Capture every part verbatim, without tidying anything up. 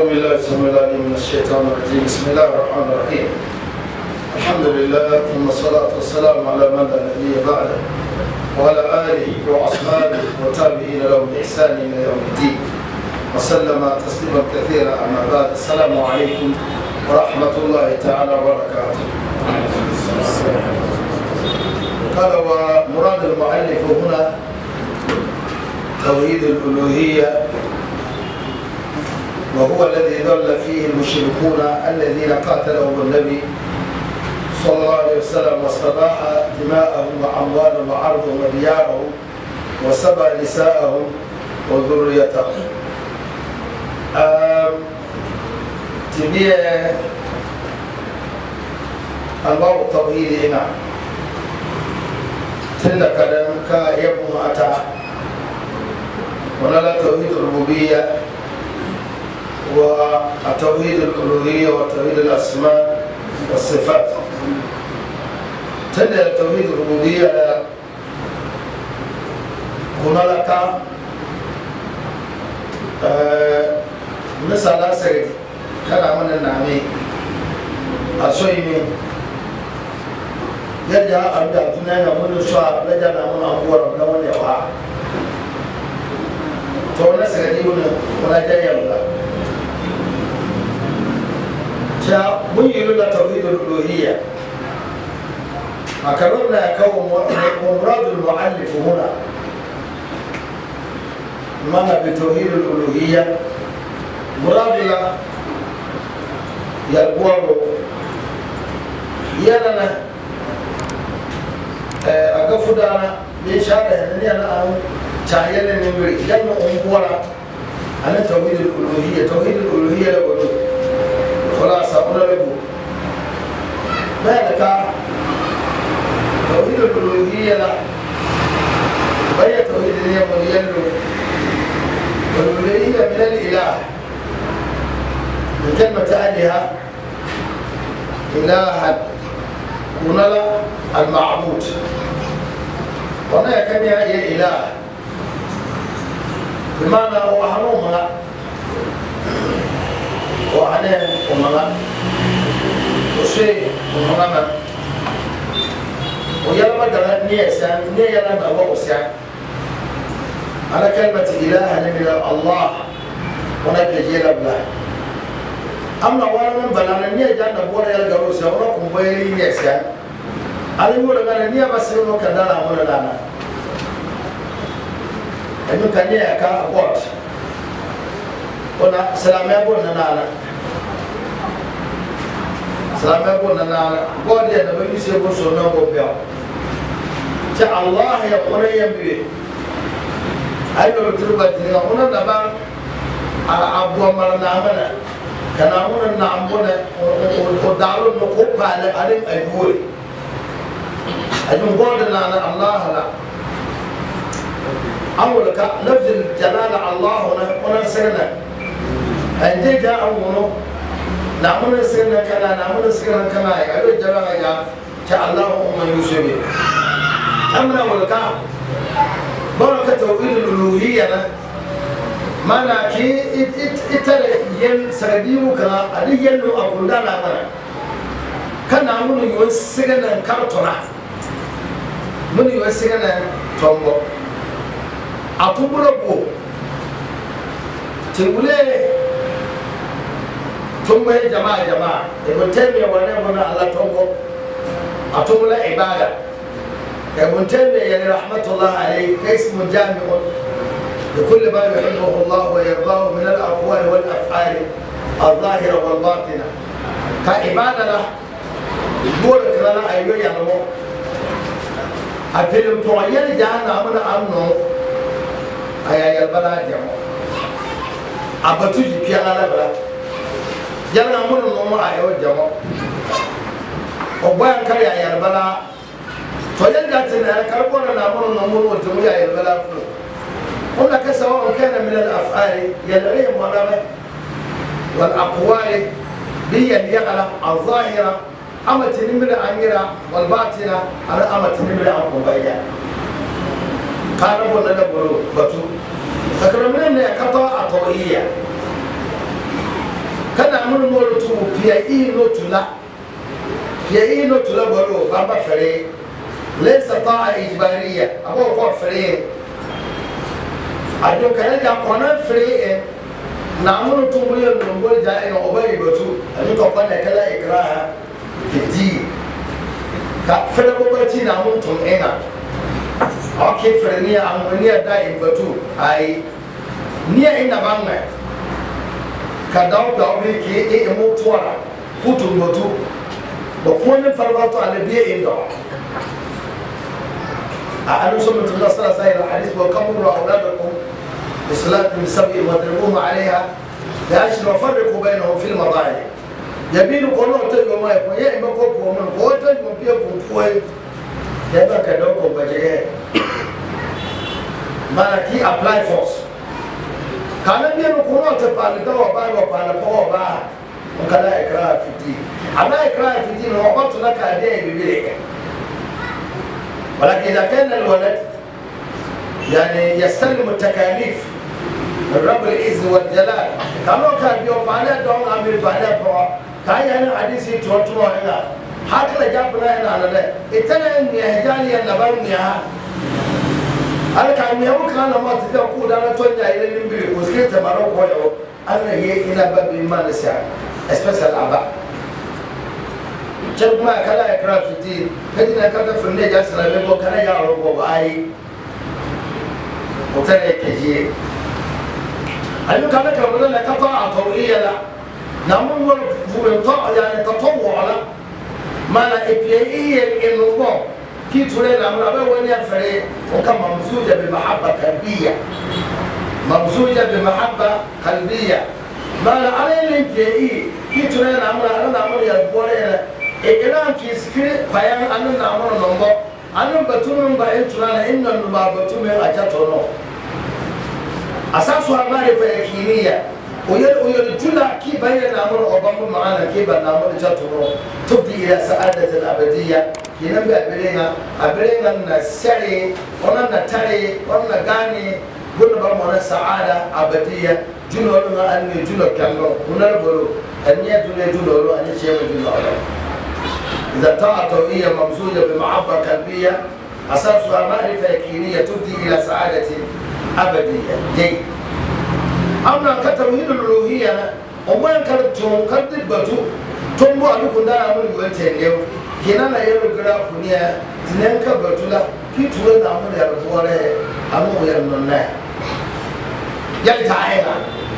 أعوذ بالله السميع العليم من الشيطان الرجيم. بسم الله الرحمن الرحيم. الحمد لله ثم الصلاة والسلام على من لا نبي بعده وعلى آله وأصحابه وتابعين لهم بإحسان إلى يوم الدين وسلم تسليما كثيرا. أما بعد، السلام عليكم ورحمة الله تعالى وبركاته. قال ومراد المؤلف هنا توحيد الألوهية، وهو الذي ضل فيه المشركون الذين قاتلهم النبي صلى الله عليه وسلم واستباح دماءهم وأموالهم وعرضهم وديارهم وسبى نساءهم وذريتهم. تبيع أنواع التوحيد هنا تندك كيبو أتى ونلا توحيد الربوبية والتوحيد الألوهية وتوحيد الأسماء والصفات. تندى توحيد الربوبية هنالك مثلا سيد كان من النامي أسويمي يجا أبدا تنين من الشعب يجا من أبوار بلون يوها تونا سيديون ولا جاي الله جاء من يقول توحيد الألوهية أكرمنا كوم ومراد المؤلف هنا معنى بتوحيد الألوهية مراد لا يربوه يلنا أكفدانا بشارة هني أنا أم شايل نمبري يلنا أمبورا أنا توحيد الألوهية توحيد الألوهية لقولوا خلاص أقول لكم مالك توحيد الألوهية لا بيا توحيد الألوهية مليان والألوهية من الإله من كلمة آلهة إلها ونلا المعبود وانا كم هي إله بمعنى هو حنومنا وحنين ومنا وشيء ومنا ويلا بدل نيسان نيلا بوسع على كلمة إله من الله ونجي بلا أما وانا من بلان نيا جانا بورا يلقروسا ونكم بيري نيسان على يقول أنا نيا بس يوم كدانا ولا لانا إنه كان نيا كأبوت ونا سلام يقول نانا سلام يقول نانا بعد يا نبي يسيبون سونا وبيا جاء الله يقول يبي أيوة بتروح تريها ونا نبان أبو أمر نامنا كنا ونا نامنا ودارو نكوب على على أيوة أجمع بعدنا أن الله لا أول كا لفظ الجلال الله هنا هنا سكنا عندي جاء أمونه نامنا سكنا كنا نامنا سكنا كنا أيوة جلال يا جاء الله أم يوسف أمنا أول كا بركة توحيد الألوهية ما ناكي إت إت إتلا ين سرديو كنا أدي ينو أقول لا لا كنا نامنا يوسكنا كارتونا من يوسكنا تومو أتوبلبو تقولي تومو جماعة جماعة ابن تيمية وانا وانا على تومو أتوبلا عبادة ابن تيمية يعني رحمة الله عليه كاسم جامع لكل ما يحبه الله ويرضاه من الأقوال والأفعال الظاهرة والباطنة كعبادة له يقول لنا أيوة يا نمو أكلم تويل جانا من أمنو أيا يلبلا جمو أبتوجي بيانا لبلا جانا من نمو أيوة جمو وبيان كريا يلبلا تويل جاتنا كربونا نمو نمو وجمو يا يلبلا فلو هناك سواء كان من الأفعال يلغيهم ونمه والأقوال بي يغلى الظاهرة أما تنمر أميرة والباطنة أنا أما تنمر أمكم بيان كانوا نلبرو بطو فكرمنا كطاعة طوئية kana mun mo tu pia i no tula pia i no tula bolo baba fere laysa ta'a ijbariya abo ko fere ado kana ja kona fere na mun tu mo yo no bol ja e no obai batu ani ko kona kala ikraha fiti ka fere bo bati na mun tun ena okay fere ni amoniya da in batu ai niya ina banga kadau da obi ke e mo tuara kutu batu ba kone farbato ala biye indo a anu sunnah Allah sallallahu alaihi wasallam hadith wa kamru awladakum bisalati sab'i wa tarbuhum alaiha la ashra farqu bainahum fil madaji yabinu kono to yo mai ko ye ko ko mo ko to mo biye ko fuai ya ba ka do ko baje mana ki apply force kana biye ko no to pa ni do ba ba pa na ko ba kala ikra fiti ama ikra fiti no ba to na ka de bibire ولكن إذا كان الولد يعني يستلم التكاليف من رب العز والجلال كما كان بيوبانا دون أمير بانا برا كان يعني حديثي توتو هنا هكذا جابنا هنا على ده إتنا إن يهجاني النبان يها أنا كان يوم كان ما تدعو أنا توني إلى نبي وسكت مرة كويو أنا هي إلى باب ما نسيا especially أبا شرب ما كلا يكره في الدين كدينا كذا في النجاة سلامي بو كنا يعرف بو باي وترى كجيه أيوة كنا كمودا لكطاع طويلة لا نعمل ورطاع يعني تطوع لا ما لا إبيعية النظام كي تقولي نعمل أبى وين يفرق وكم ممزوجة بمحبة قلبية ممزوجة بمحبة قلبية ما لا على الإبيعية كي تقولي نعمل أنا نعمل يا بوري إيران كيسكري فيان أنا نعمل نمبر أنا بتومن بإنترانا إن النبى بتومن أجاتونو أساسها معرفة يقينية ويل ويل جل كي بين نعمل أوبام معنا كي بنعمل أجاتونو تبدي إلى سعادة الأبدية كنا بأبرينا أبرينا نسري ونا نتري ونا غاني قلنا بمنا سعادة أبدية جنولنا أني جنول كانوا ونربلو أني جنول جنولو أني شيء جنولو إذا طاعة طويلة ممزوجة بمحبة قلبية أساسها معرفة يقينية تفضي إلى سعادة أبدية. جيد. أما كتوحيد الألوهية وما كانت تون كانت بتو تون بو ألو كنا نعمل يوتين يوم كنا نيرو غرا كنيا تنين كبتولا كي تقول نعمل يا ربوله أمو يا نونا يلي تعينا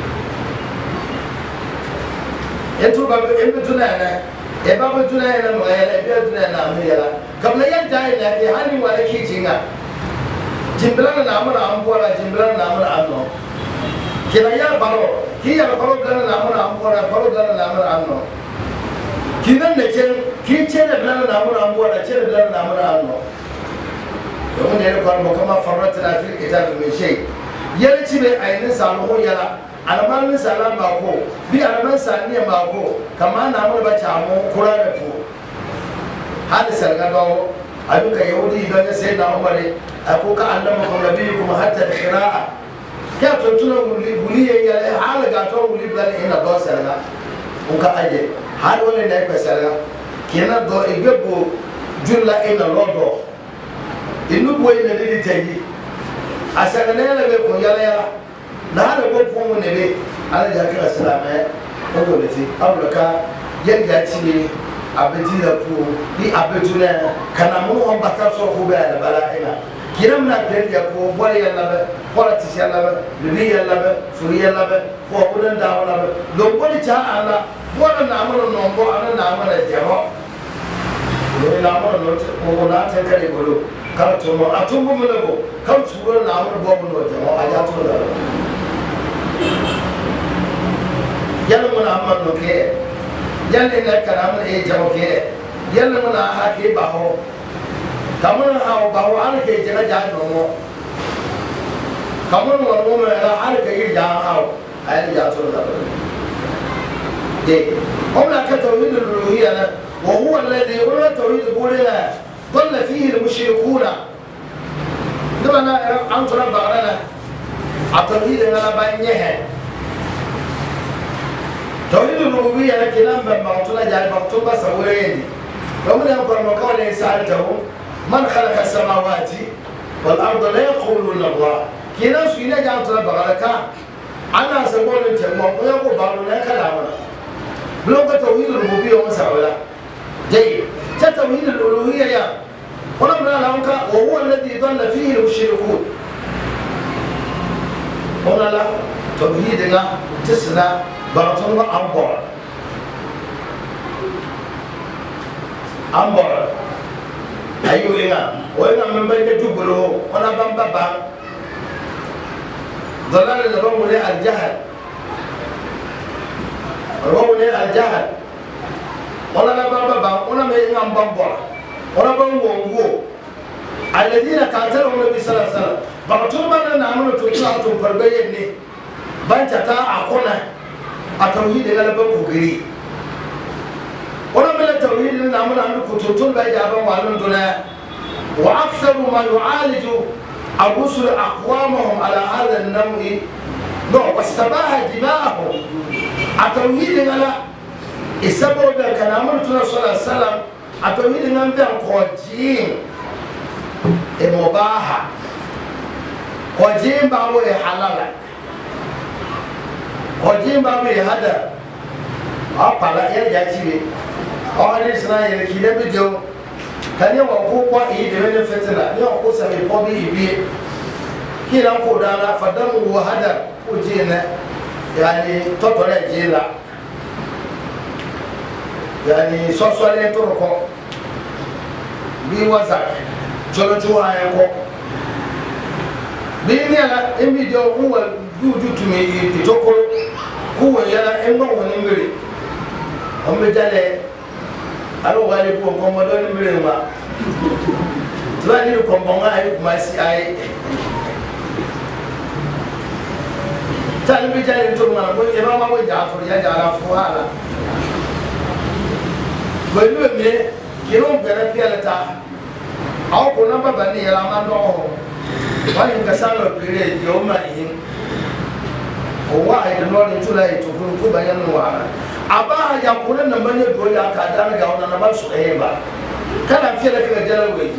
أنتوا باب أنتوا تنا eba butuna ina mo yala eba tuna na mo yala kabla yan dai na ke hani wala ki jinga jimbla na mo na ambola jimbla na mo na anno kila ya baro ki ya baro bla na mo na ambola baro bla na mo na anno kinan ne chen ki chen bla na mo na ambola chen bla na mo na anno yo ne ko mo kama farratna fil kitab min shay yala ci be ayin sa no yala alaman salam bako bi alaman saniya bako kama na mun ba chamu qur'an ko hadi sarga dawo aduka yahudi da sai da umare ako ka allama ko nabiyukum hatta qira'a ka to tuna wuli wuli ya hal ga to wuli blan ina do sarga on ka aje hal wala da ka sarga kenan do ibebo julla ina lodo inu boy na didi tayi asana ne la be ko yala yala na hada ko ko ne be ala ja kira salama ko do ti abraka yanda ci ne abeti da ku bi abetuna kana mu on bata so ko be ala balaina kiram na be ya ko bole ya labe politics ya labe dubi ya labe furi ya labe ko ko dan da labe do bole ta ala wala na amana no bo ana na amana jero do na amana no ko na ta kare golo kar to mo atumbu mo lebo kar tuwa na amana bo mo no jero aja to da yalla muna amman no ke yalla ina karamun e jamo ke yalla muna ha ke baho kamun ha baho an ke jira ja no mo kamun wa mo me ra an ke ir ja ha ay ja to da de qawla ka tawhid al-uluhiyya wa huwa alladhi huwa tawhid al-uluhiyya dhalla fihi al-mushrikuna dama an tura bagana a tawhid ngala ba nyehe توحيد الربوبية لكن لما بعطونا جاي بعطونا سويني ومن يقول مقولة سألته من خلق السماوات والأرض لا يقولون الله كنا سوينا جاءتنا بغلك أنا سأقول أنت ما يقول بعضنا كلامنا بلوك توحيد الربوبية ومسألة جيد توحيد الألوهية يا ونمنا لهم وهو الذي ضل فيه المشركون هنا لا توحيدنا تسلا بعضنا أمبر أمبر أيوة إنا وإنا من بين جبله ونا بام بام ضلال الرب لي الجهل الرب لي الجهل ونا لا بام بام ونا ما إنا بامبر ونا بام وعو الذين قاتلهم النبي صلى الله عليه وسلم بعضنا نعمل تطلع تنفربيني بنتتا أكونه التوحيد لا بقولي ولا من التوحيد اللي نعمل عنه كتوتون بيجابا وعلم دنا وأكثر ما يعالج الرسل أقوامهم على هذا النوع نوع واستباح دماءهم التوحيد لا السبب كان عمل صلى الله عليه وسلم التوحيد نعمل قوجين المباحة قوجين بعوه حلال قوجين بعوه هذا أقبل يرجع أهل سنا يركيل بديو كان يوم أقوى إيد من الفتنة يوم أقوى سامي بوبي يبي كلا قدانا فدم وهذا وجينا يعني تطلع جيلا يعني سوسوالي تركو بيوزع جلو جوا يكو بيني على إمي جو هو جوجو تمي يتوكل هو يلا إمه ونمري هم جالي alo wale ko komodo ni mlema twani ko mbonga ay kumasi ay tani bi jale to ma ko e ma ko jaafur ya jara fuhala belu me kiro bere piala ta aw ko na baba ni yala ma do wani ka salo pire yo ma yin o wa ay do no ni tulai to ko bayan wa aba ya kuna na manye do ya ka dan ga ona na ba su eh ba kana fiye da kana jara weji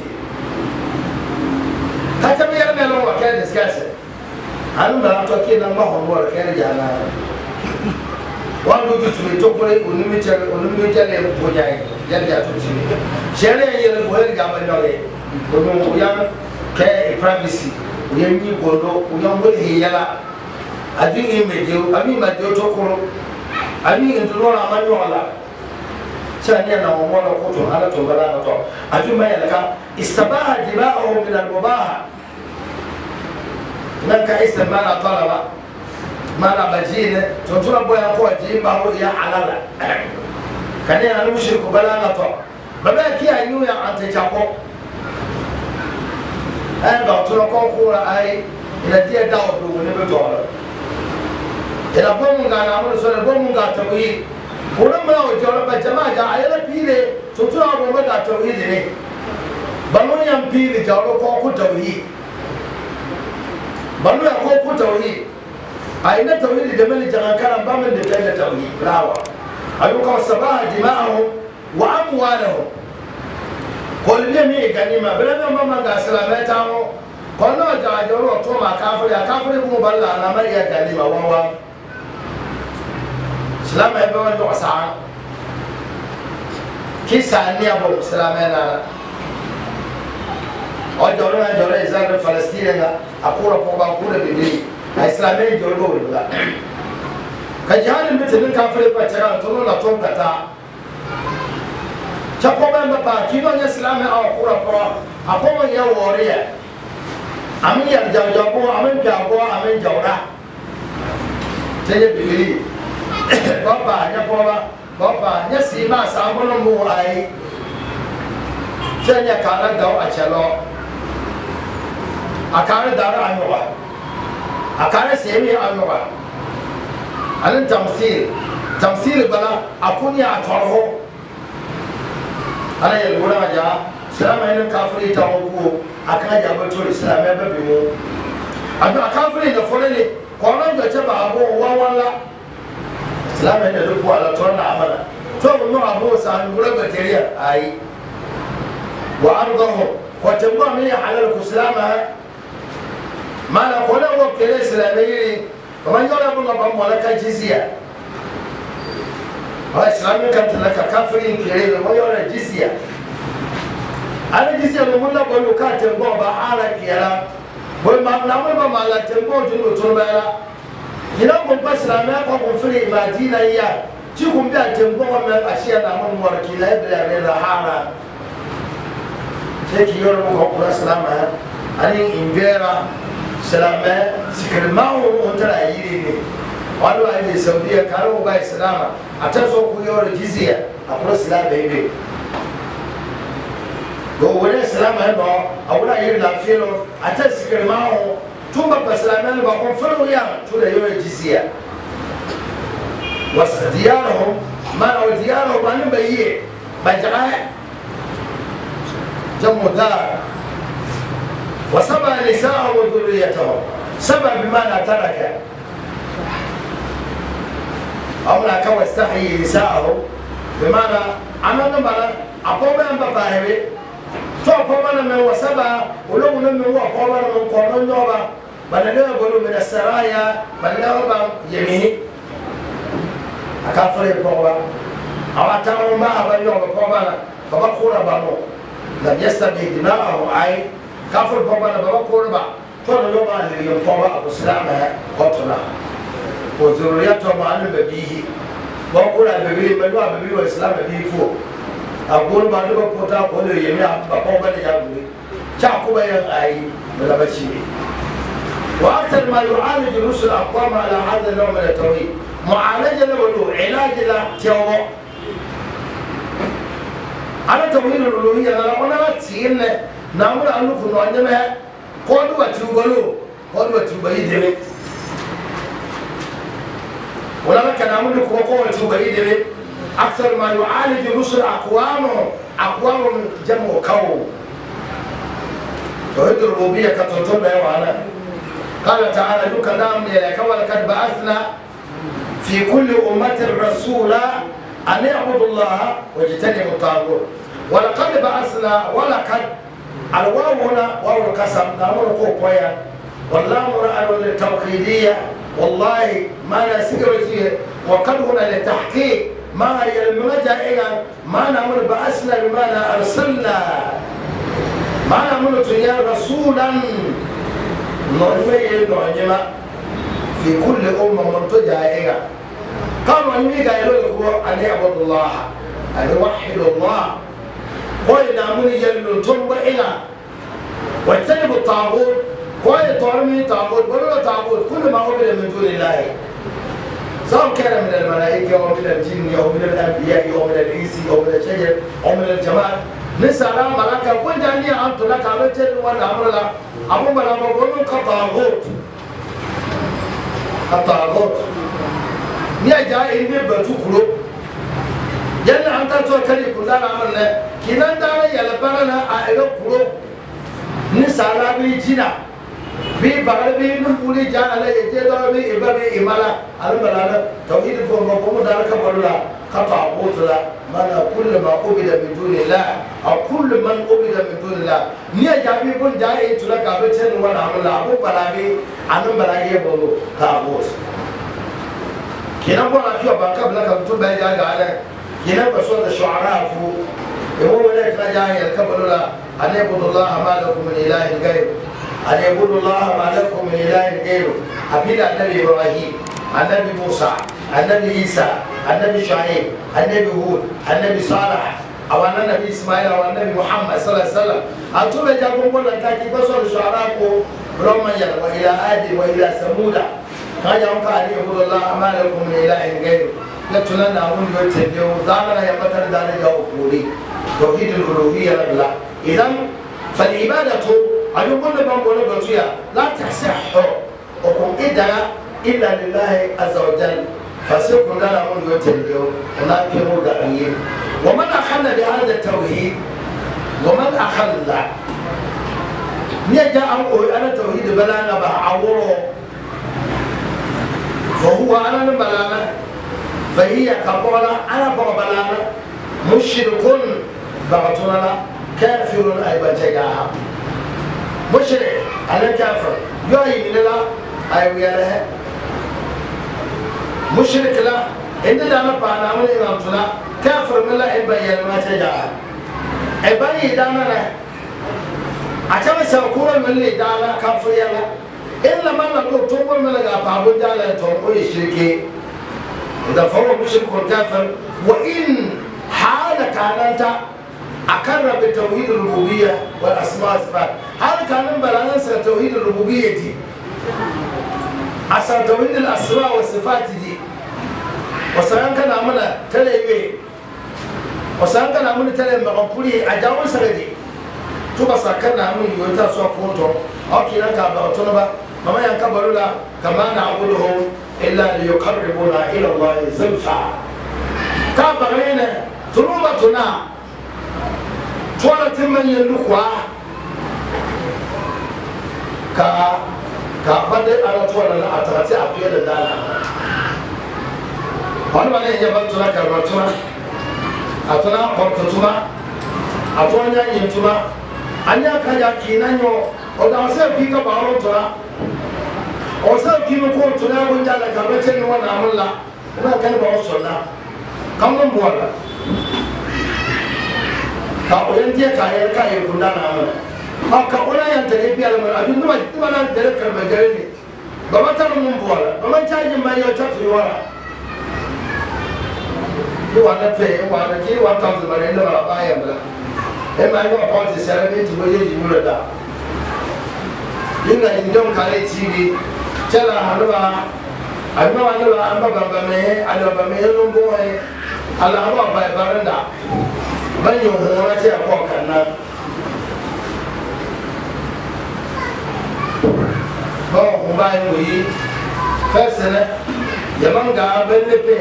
ka ta biyar ne lo wa ka discuss an da to ke na ma hon wa ka ya na wa do ju tu to ko oni mi chere oni mi chere ko ja ya ya to ci chere ye le ko ya ga ba no le ko no ya ke privacy ya ni gondo o ya mo he ya la adi e me je abi ma je to ko ani intulora amanyola chania na wamona kuto ala tobalana to ajuma yalaka istabaha dima'uhum min al-mubaha nanka istamana talaba mana bajine tontuna boya ko jimba ko ya halala kani anu mushriku balana to baba ki ayu ya ante chako ay ba to ko ko ay ila dia dawo do ne be to ila bomu ngana mo so ne bomu ngata tawhid ona mala o jora ba jamaa ja ayala pile tutu abo ba da tawhid ne banu yam pile jaro ko ku tawhid banu ya ko ku tawhid ayna tawhid de mali jaga kana ba men de tawhid tawhid rawa ayuka sabaha dima'ahum wa amwalahum kol ne mi ganima bela ma ma ga salamata ho kono ja joro to ma kafiri kafiri bu balla na mariya ganima wawa سلام يبغى نوع ساعة كيس عني أبو سلام أنا أجورنا أجورنا إسرائيل فلسطين أنا أقول أقول أقول بدري إسرائيل جورنا ولا كجهان مثل كافر بتشران تقول لا توم كتا شكوى من بابا كيلو نسلام أقول أقول أقول يا واريا أمين يا جاجابو أمين جابو أمين جورا تجي بدري Bapa nya poba bapa nya si ma sa mo no mu ai tanya kana daw a chalo akara dara anwa akara semi anwa anan tamthil tamthil bala akunya atorho ana yel gura ja salama ina kafiri ta ko aka ja ba to islam ba bi mu adu kafiri da forele ko nan da ce ba abu wawala سلام هنا لبوا على طولنا عملا تو نوع أبو سان غربة تريا أي وأرضه وتبوا مني على الكسلامة ما نقول وقت الإسلامي ومن يقول أبو نبام ولا كجزية الإسلام كانت لك كافرين كريم وما يقول الجزية أنا جزية من لا بقول كاتب بابا حالك يلا بقول ما نعمل بما لا تنبو جنو تنبلا هنا من بس لا ما يقوم في مدينة يا تقوم بيا تنبو من أشياء نعمل وركي لا يبلا من الحالة تيجي يوم مقبل السلام أنا إنجيرا سلامة سكر ما هو متلا يريني قالوا أن السعودية كانوا باي سلامة أتصو كيور جزية أقول سلام بيبي لو ولا سلامة هنا أقول أيه لا فيلو أتسكر ما هو ثم بسلامة أنا بقول فلو يا تولا يور جزية وسديارهم ما هو ديارهم أنا بيه بجعة جم دار وسبع نساء وذريتهم سبع بمعنى ترك أولا كوا استحيي نساءه بمعنى أنا نبلا أقوم أن بباهي تو أقوم من وسبع ولو من هو أقوم من قانون نوبا بنلقى بقولوا من السرايا بنلقى يمين أكافر يقوم أو أتعلم ما أبني وقوم بابا كورا بانو لم يستبدي دماءه أي كافر بابا بابا كورا كل يوم اللي يقوم أبو سلامة قطنا وذريته مع الببيه بقول الببيه منو الببيه والإسلام الببيه فوق أقول ما نبغى كوتا أقول يميا بقوم بني جابني شاكو بيان أي ولا بشيء وأكثر ما يعالج الرسل أقوام على هذا النوع من التوحيد معالجة له علاج له تيوه على توحيد الألوهية أنا أنا تسين نعمل أنو كنا عندنا قدوة تبلو قدوة تبيدي ولما كان عمل لك وقوة تبيدي أكثر ما يعالج الرسل أقوامه أقوامهم جمع كو توحيد الربوبية كتنطب يوانا قال تعالى لك نام لك ولقد بعثنا في كل أمة رسولا أن يعبدوا الله واجتنبوا الطاغوت ولقد بعثنا ولقد الواو هنا واو القسم نامر كوكويا واللام هنا للتوحيدية والله ما نسير فيه وقد هنا للتحقيق ما هي المرجع إلى ما نامر بعثنا بمعنى أرسلنا ما نامر تنيا رسولا نعمي نعمة في كل أمة مرتجع إلى قالوا أن يقولوا أن يعبدوا الله أن يوحدوا الله وإن من يجلل ثم إلى واجتنبوا الطاغوت وإن طعمي طاغوت ولا طاغوت كل ما عبد من دون الله سواء كان من الملائكة أو من الجن أو من الأنبياء أو من الإنس أو من الشجر أو من الجمال نسأل ملاك وإن جاني أنت لك عملت وأنا أمر لا أبو ملا بقولون كطاغوت كطاغوت نيا جاي إني بتوكلو يلا أنت توكلي كلنا عملنا كنا دارا يلا برنا أيلو كلو نسأل بيجينا بي بعد بي نقولي جانا لا يجدا بي إبا بي إمالا أنا بلانا توحيد كون بقوم دارا كبرلا كطاغوت لا ما كل ما عبد من دون الله أو كل من عبد من دون الله نيا جابي كون جاي تلا كابتن وانا عملا أبو بلابي أنا بلاقي بقولو طاغوت كنا بقول أكيد بانك بلا كم تبى جاي على كنا بسوط الشعراء فو يقول لك لا جاي الكبر لا أن يعبد الله ما لكم من إله غيره أن يعبد الله ما لكم من إله غيره أبيل النبي إبراهيم النبي موسى النبي عيسى النبي شعيب النبي هود النبي صالح أو النبي إسماعيل أو النبي محمد صلى الله عليه وسلم أتوبة جابون بقول لك كي بسوط الشعراء فو رميا وإلى آدم وإلى ثمود كاجا أنك أن يعبد الله ما لكم من إله غيره لتنا نقول يتبعوا دارنا يبتر دارنا جاوبولي توحيد الألوهية لله إذن فالعبادة أيقول لهم ولا بطيئة لا تصح وكم إذا إلا لله عز وجل فسيكون لنا من يتبعوا ولكن مرغبين ومن أخل بهذا التوحيد ومن أخل نجا أنا توحيد بلانا بعوره فهو أنا بلانا فهي كبولا أنا بقبلنا مشرك بعتنا كافر أي بجاها مشرك أنا كافر يوي من لا أي وياله مشرك لا إن دانا بانا من إمامتنا كافر من لا إن بيان ما تجاها إبني دانا له أجمع سأقول من اللي دانا كافر يلا إلا ما نقول توم من اللي قابل دانا توم ويشركي إذا فهو مشرك كافر وإن حال كان أنت أقر بتوحيد الربوبية والأسماء والصفات هل كان بلانس توحيد الربوبية دي أصل توحيد الأسماء والصفات دي وسألنا كان عمنا تلوي وسألنا كان عمنا تلوي مقبولي أجاوب سردي تبى سكرنا عمنا يوتا سوا كونتو أو كنا كابا تنبا مما ينكبروا لا كما نعبدهم إلا ليقربونا إلى الله زلفى كابا غينا تنوبتنا تولا تمن يلقوا كا كا بدي أنا تولا لا أترتي أبيض الدانا هون ما نيجي بتونا كربتونا أتونا قرطتونا أتونا ينتونا أنيا كاجا كينا نيو ودامسه بيكا بارون تونا أوسا كينو كون تونا وجالا كربتين وانا عملا أنا كان بوصلنا كم نبولا ka orientia ka ya ka ya kunda na mana ha ka ona ya tare biya da mana abin da ba na da karba gare ne ba ma tar mun buwala ba man caji mai ya ta tuwara ko wanda pe wa da ke wa ta zuma ne da ba ya bala e ma ga pa ti sare ne ti boye ji mura da inga indon kare tv chala halwa amma wanda ba an ba ba me ala ba me no bo he ala ba ba baranda ban yi hura ce a kwakan nan ba ku bayan wuyi fesina yaman ga ban lefe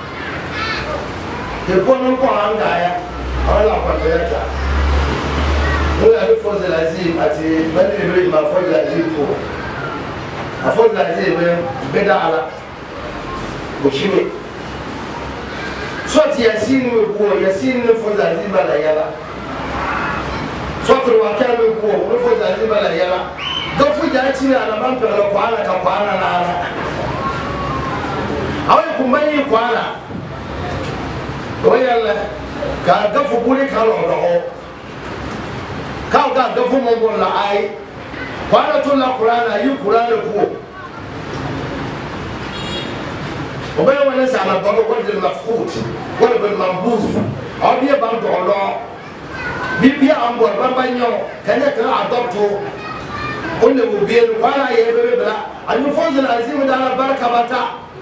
ke kwanan kwanan ga ya a wala kwanta ya ta ko ya bi fozil azim a ti ban lefe ma fozil azim ko a fozil azim beda ala ko shi ne soit yasin me ko yasin ne fo za ziba la yala soit wa ka me ko ne fo za ziba la yala do fu ja chi na ban pe ko ala ka ko ala na ala awe ku mai ko ala ko yalla ka da fu buli ka lo do ka ga da fu mo bon la ai ko ala to la qur'ana yi qur'ana ko وبين الناس على الضرب ولد المفقود ولد المنبوذ أو بيا بام دولار بيبيا أمبور بام بانيو كان يكره عضبته قلنا مبين ولا يبي بلا المفوز العظيم ده على بركة بتا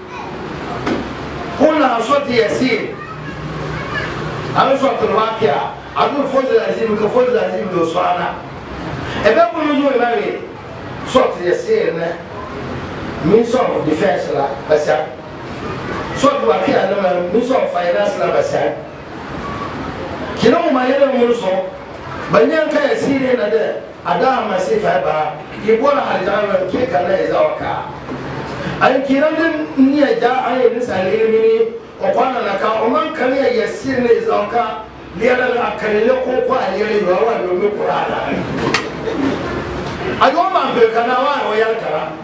قلنا صوت ياسين أنا صوت الواقع أقول فوز العظيم كفوز العظيم لو سوانا إذا كنا نجوا ماري صوت ياسين من صوت دفاع لا بس soit wa kia na nous sommes finance la basa kino ma yele mu so banyan ka yasire na de ada ma sifa ba ibora haljawa ke kana izawaka ay kiran din ni ja ay ni sale mini o kwana na ka o man kan ya yasire ne izawaka liala na kalele ko ko ayele yo wa do mi qur'ana ayo ma be kana wa o yalkara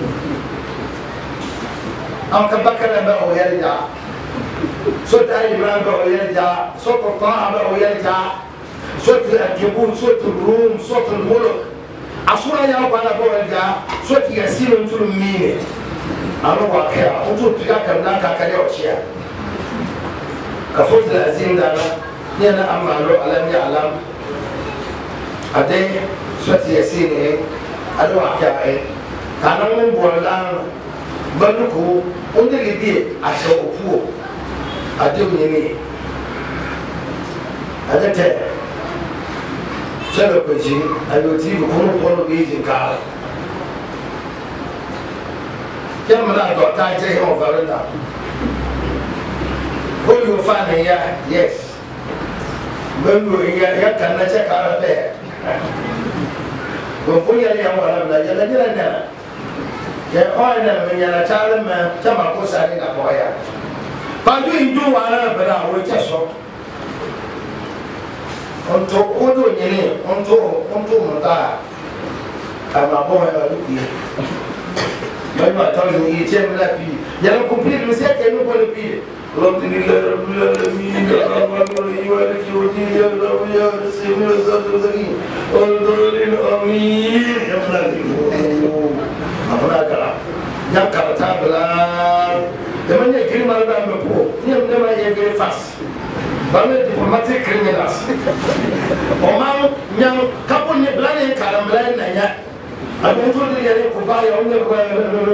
أو كبكنا بقى ويرجع صوت آل عمران بقى ويرجع صوت طه بقى ويرجع صوت الكبور صوت الروم صوت الملك عصورة يا رب أنا بقى ويرجع صوت ياسين وانتو الميني أنا واقع وانتو تجاك بناك كالي وشيا كفوز العظيم دانا نينا أما لو ألم يعلم أدي صوت ياسين إيه أنا واقع إيه كان من بولان banuko onde lidie asho opuo adew nyene adete chelo koji ayoti ko no ko no beji ka kemana do ta je ho farenda ko yo fa ne ya yes banu ya ya kana cha kara be ko ko ya ya wala la ya la ya ya oh na me ya la chale me chama ko sa ni ka ko ya Bantu indu wana bera wo chaso onto odo nyene onto onto mata ama bo ya luki mai ma tawo ni chem la pi ya no cumplir mi se que no puede pi alhamdulillah rabbil alamin arrahmanir wa maliki yawmiddin ya rabbi ya rasul sallallahu alaihi amin ya rabbi amna kala ya karata bla de manière criminelle dans le pro ni on ne va y aller face dans les diplomatiques criminels on m'a nyam kapon ne blane karam blane na nya abon to de yare ko ba ya on ne ko ba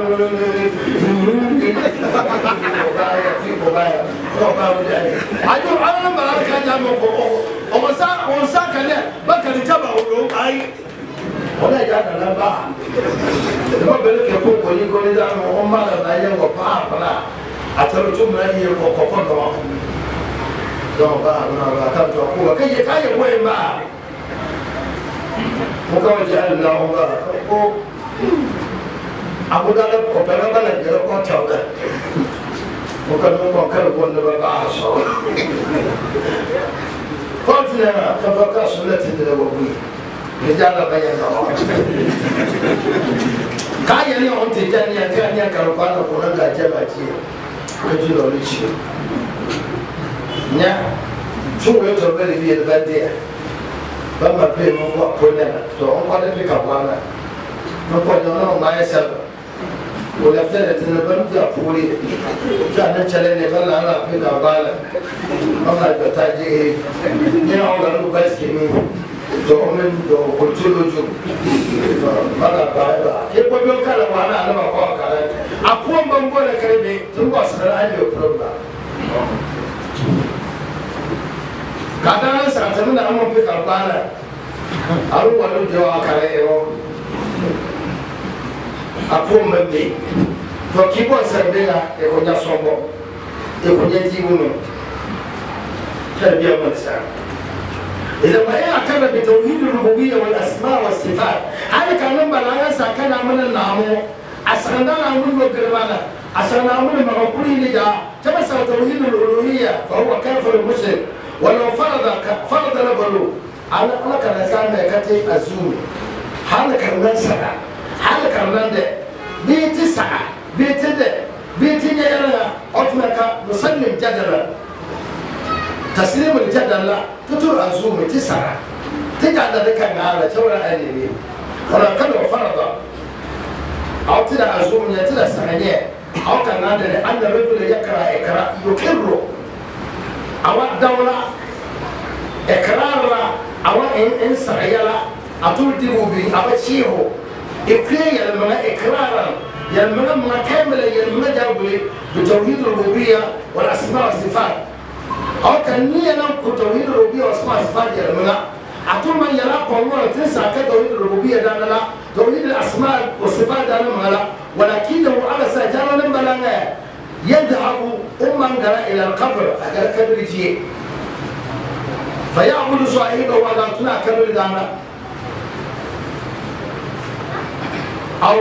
ya fi ko ba ya ko ba ya ajo ala ba ka ja mo ko o sa on sa ka ne ba ka ni taba o ai ona ja na ba de ba bele ke ko ko ni ko ni da mo ma la na ya ko pa pa ataro tu na ye ko ko ko do do ba na ba ka to ko ka ye ka ye mo ba mo ka wa ja na o ba ko abu da ko pe ba na je ko ta ba mo ka no ko ka ko na ba ba so ko tna ka ba ka so na tin da bo bu ni ja la ba ya no ka ye ni on te ja ni ya ka ni ka ro pa na ko na ga ja ba ti que lo dice nya tu ve to bere vi da dia ba ma pe mo ko ko na to on ko da pe ka bana no ko no no ma ya sa o la fere te na ban da puri ja na chale ne ba la na pe ka bana ba ma da ta je ne o ga lu ba ske ni to o men do ko tu lo ju ba la ba ba ke ko bi ka la wa na na ba ko ka la apuo mbambo na karebe tungo asara ayo problem kadana sa tamu na amo pe ka bana aru walu jo akare ero apuo mbembe to kibo sabela e ko nya sombo e ko nya jibuno tabiya mansa إذا ما هي أكمل بتوحيد الربوبية والأسماء والصفات هذا كلام بلاغة سكان من النامو أسرنا نامون بكرمانا أسرنا نامون مغفوري لجا تبصر توحيد الألوهية فهو كافر المشرك ولو فرض فرض لبلو أنا أنا كان كان كتي أزومي هذا كرمان سبع هذا كرمان ده بيت سبع بيت ده بيت نيرنا أطلق مسلم جدلا تسليم الجدل لا تطور أزومي تسعة تجعل ذلك على تورا أنمي ولا كانوا فرض أو تلا أزومي تلا سعنية أو كان هذا أن الرجل يقرأ إقراء يكر أو الدولة إقرار أو إن إن سعيلا أطول دبوبي أو شيء إقرار يلمنا إقرارا يلمنا ما كامل يلمنا جابولي بتوحيد الربوبية والأسماء والصفات أو كان نينا كتوحيد الربوبية والأسماء والصفات يلمنا أطول من يرى قومنا تنسى كتوحيد الربوبية دانا توحيد الأسماء والصفات دانا مالا ولكنه على سجانا نبلانا يذهب أمان إلى القبر أجل كبر جيه فيعبد صاحبه وغاتنا كبر دانا أو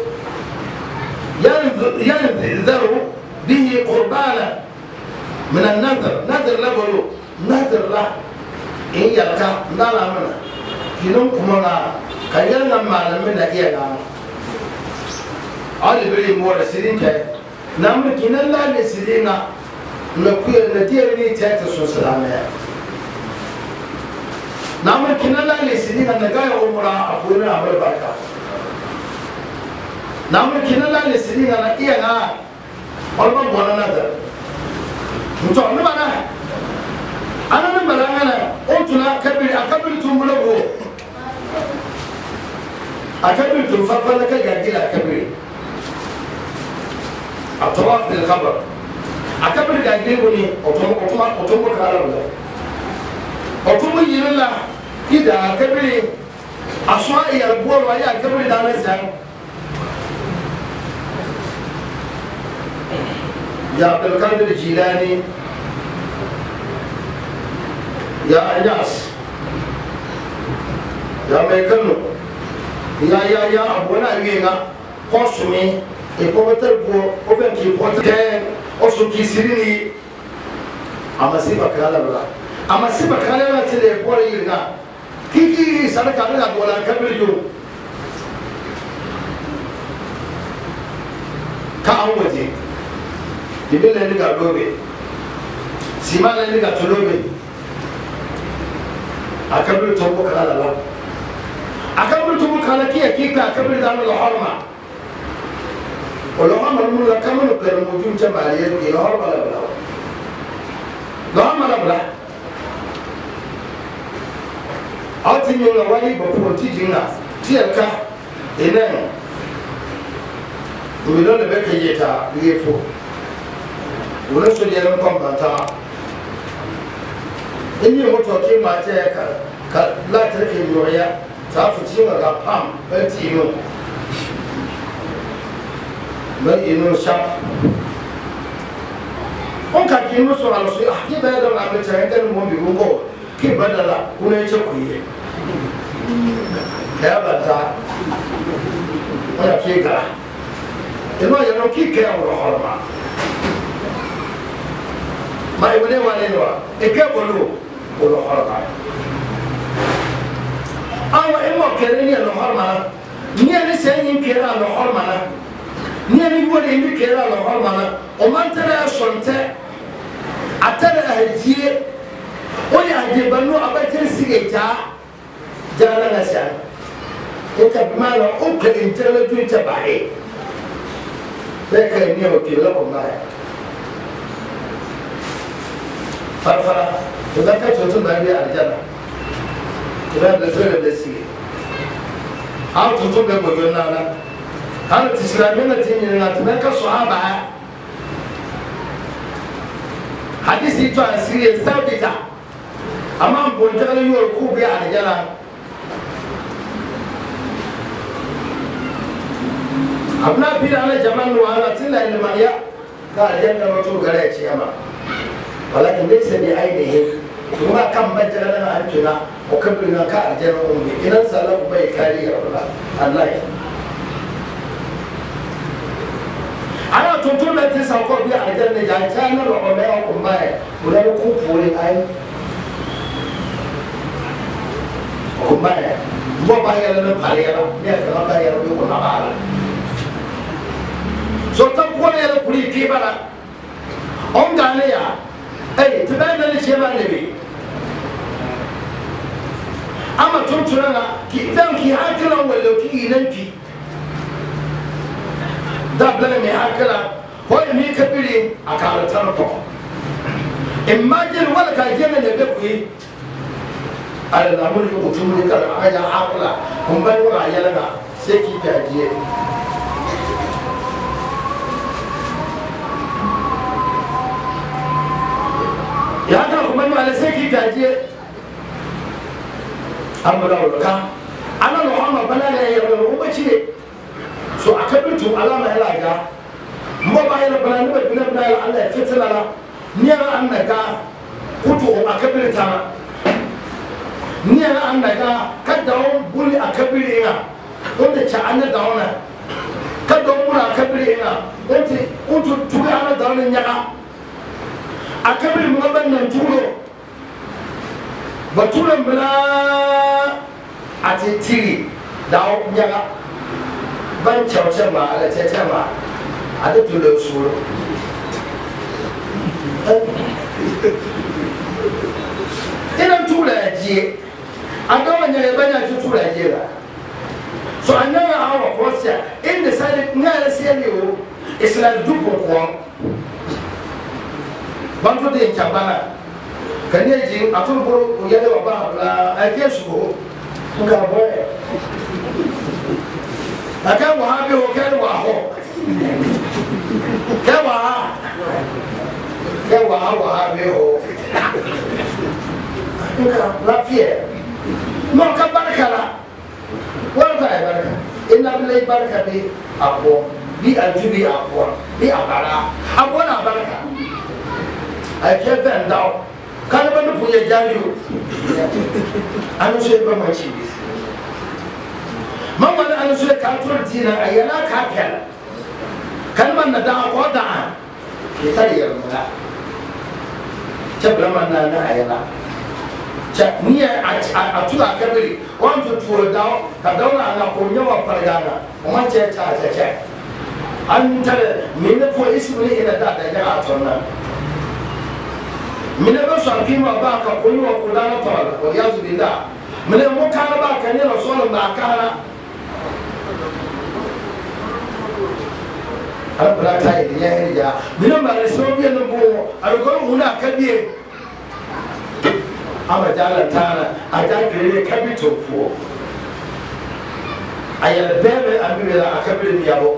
ينذر به قربانا من النذر نذر لبلو نذر لا إن يلقى نالا منا كنون كمونا كيانا مالا منا إيانا علي بري مورا سيرين كي نعم كنا لا نسيرنا نكوي نديرني تاتا سوسلامي نعم كنا لا نسيرنا نجاي عمرا أخونا عمر بركة نعم كنا لا نسيرنا نإيانا أربع بونا نذر نتوع نبنا أنا نبنا أنا قلتنا كبر أكبر تمبلغو أكبر تنففلك جاكيلا كبر الطواف بالقبر أكبر جاكيلوني أطمع أطمع أطمع كارلا أطمع يلا إذا أكبر أشواء يربور ويا أكبر دانا سام يا عبد القادر الجيلاني يا أناس يا ميكانو يا يا يا أبونا يينا قصمي et pour mettre pour ouvrir qui protège au sous qui sirini ama sifa kala bla ama sifa kala na tele ko yirga kiki sadaka na wala kabir yo ka an waje ibin ne ga dobe sima ne ga tulobe akabir to ko kala la akabir to ko kala ki ki ka akabir da na harma wala harma mun la kamano per mujum ta bariye ki harma la bla la harma la bla ati mi la wali ba ko ti jinga ti alka enen mi lo le be ke yeta yefo wala so ye ran pambanta inyi moto ke ma te ka ka la ta ke yoya ta fu ci ga pam ba ti no ba ino sha on ka ki no so ala so ah ke ba da na be ta ga mo bi go ke badala kuna ce ku yi ya bata wala ke ga ino ya no ki ke wa horma mai wone wale no e ke bolu bolu horma awa e mo kere ni no horma ni ani se yin kera no horma na ni ani wole ni kera no horma na o man tara sonte atara hajiye o ya je banu abatir sige ja jara na sha e ka mala o ke intele tu ta bae be ka ni o ki la ko mai farfara to da ka to tun da bi aljana to da da fere da sige ha to to be go na na har tisramina tin na to ka sahaba hadisi to asiri sabita amma bonta le yor ku bi aljana abna bi ala jaman wa ala tilla ila mariya ka aljanna wato gare ce ama walakin laysa bi ainihi kuma kan bajjala na antuna ko kabirina ka aljanna ummi idan salahu bai kari ya Allah Allah ana tuntun da tin sa ko bi aljanna ja ta na ro ba ko mai kula ku pure ai ko mai bo ba ya na pare ya ya ka ba ya ko na ba so ta ko ne la kuli ki bara on gane ya eh tibai na ce ba ne bi ama tuntuna na ki dan ki hakala wala ki nan ki da bla ne hakala ko mi kabiri akala tarko imagine wala ka jena ne be ku ala na mun ko tumuri kala aya hakala kun ban wala yalana sai ki tajiye ya kana kuma ni wala sai ki gaje amara wala ana no hama bana ne ya wala ko bace so akabitu alama ila ga mbo ba ila bana ni bana bana Allah ya fitala la ni ana annaka kutu akabirta ni ana annaka kadda buli akabirina wanda cha anna dauna kadda bula akabirina wanda untu tuga ana dauna nyaka akabir mugaban nan turo baturan bala atitiri da nyaga ban chawcha ma ala chacha ma ada tulo suro ina tula je agawa nyaga banya tula je la so annaga awa kosia inda sai ngala sai o islam dupo ko bantu de chambana kanye ji atun buru yale wa ba la ake sugo nga boy aka wa habe o ke wa ho ke wa ke wa wa habe o nga la fie mo ka barakala wa ka baraka inna billahi baraka bi apo bi ajubi apo bi abara apo na baraka I can't bend down. Can't even put your jail. I don't say about my cheese. Mamma, I don't say control dinner. I am not captain. Can man the down or down? He tell you that. chabla manna na ayana cha niya atula kabiri want to to daw ka dawla na ko nyawa pargana o man che cha cha cha anta mine ko ismini ina da da ya atonna mine ba so kima ba ka ko yo ko dana tawala ko yazu billah mine mo kana ba ka ne rasul ba kana Abra ta yi ya ya mine ba ne so bi no bo algo una kabie amajala tana ajagere capital po ayala bebe ambira akabire miyabo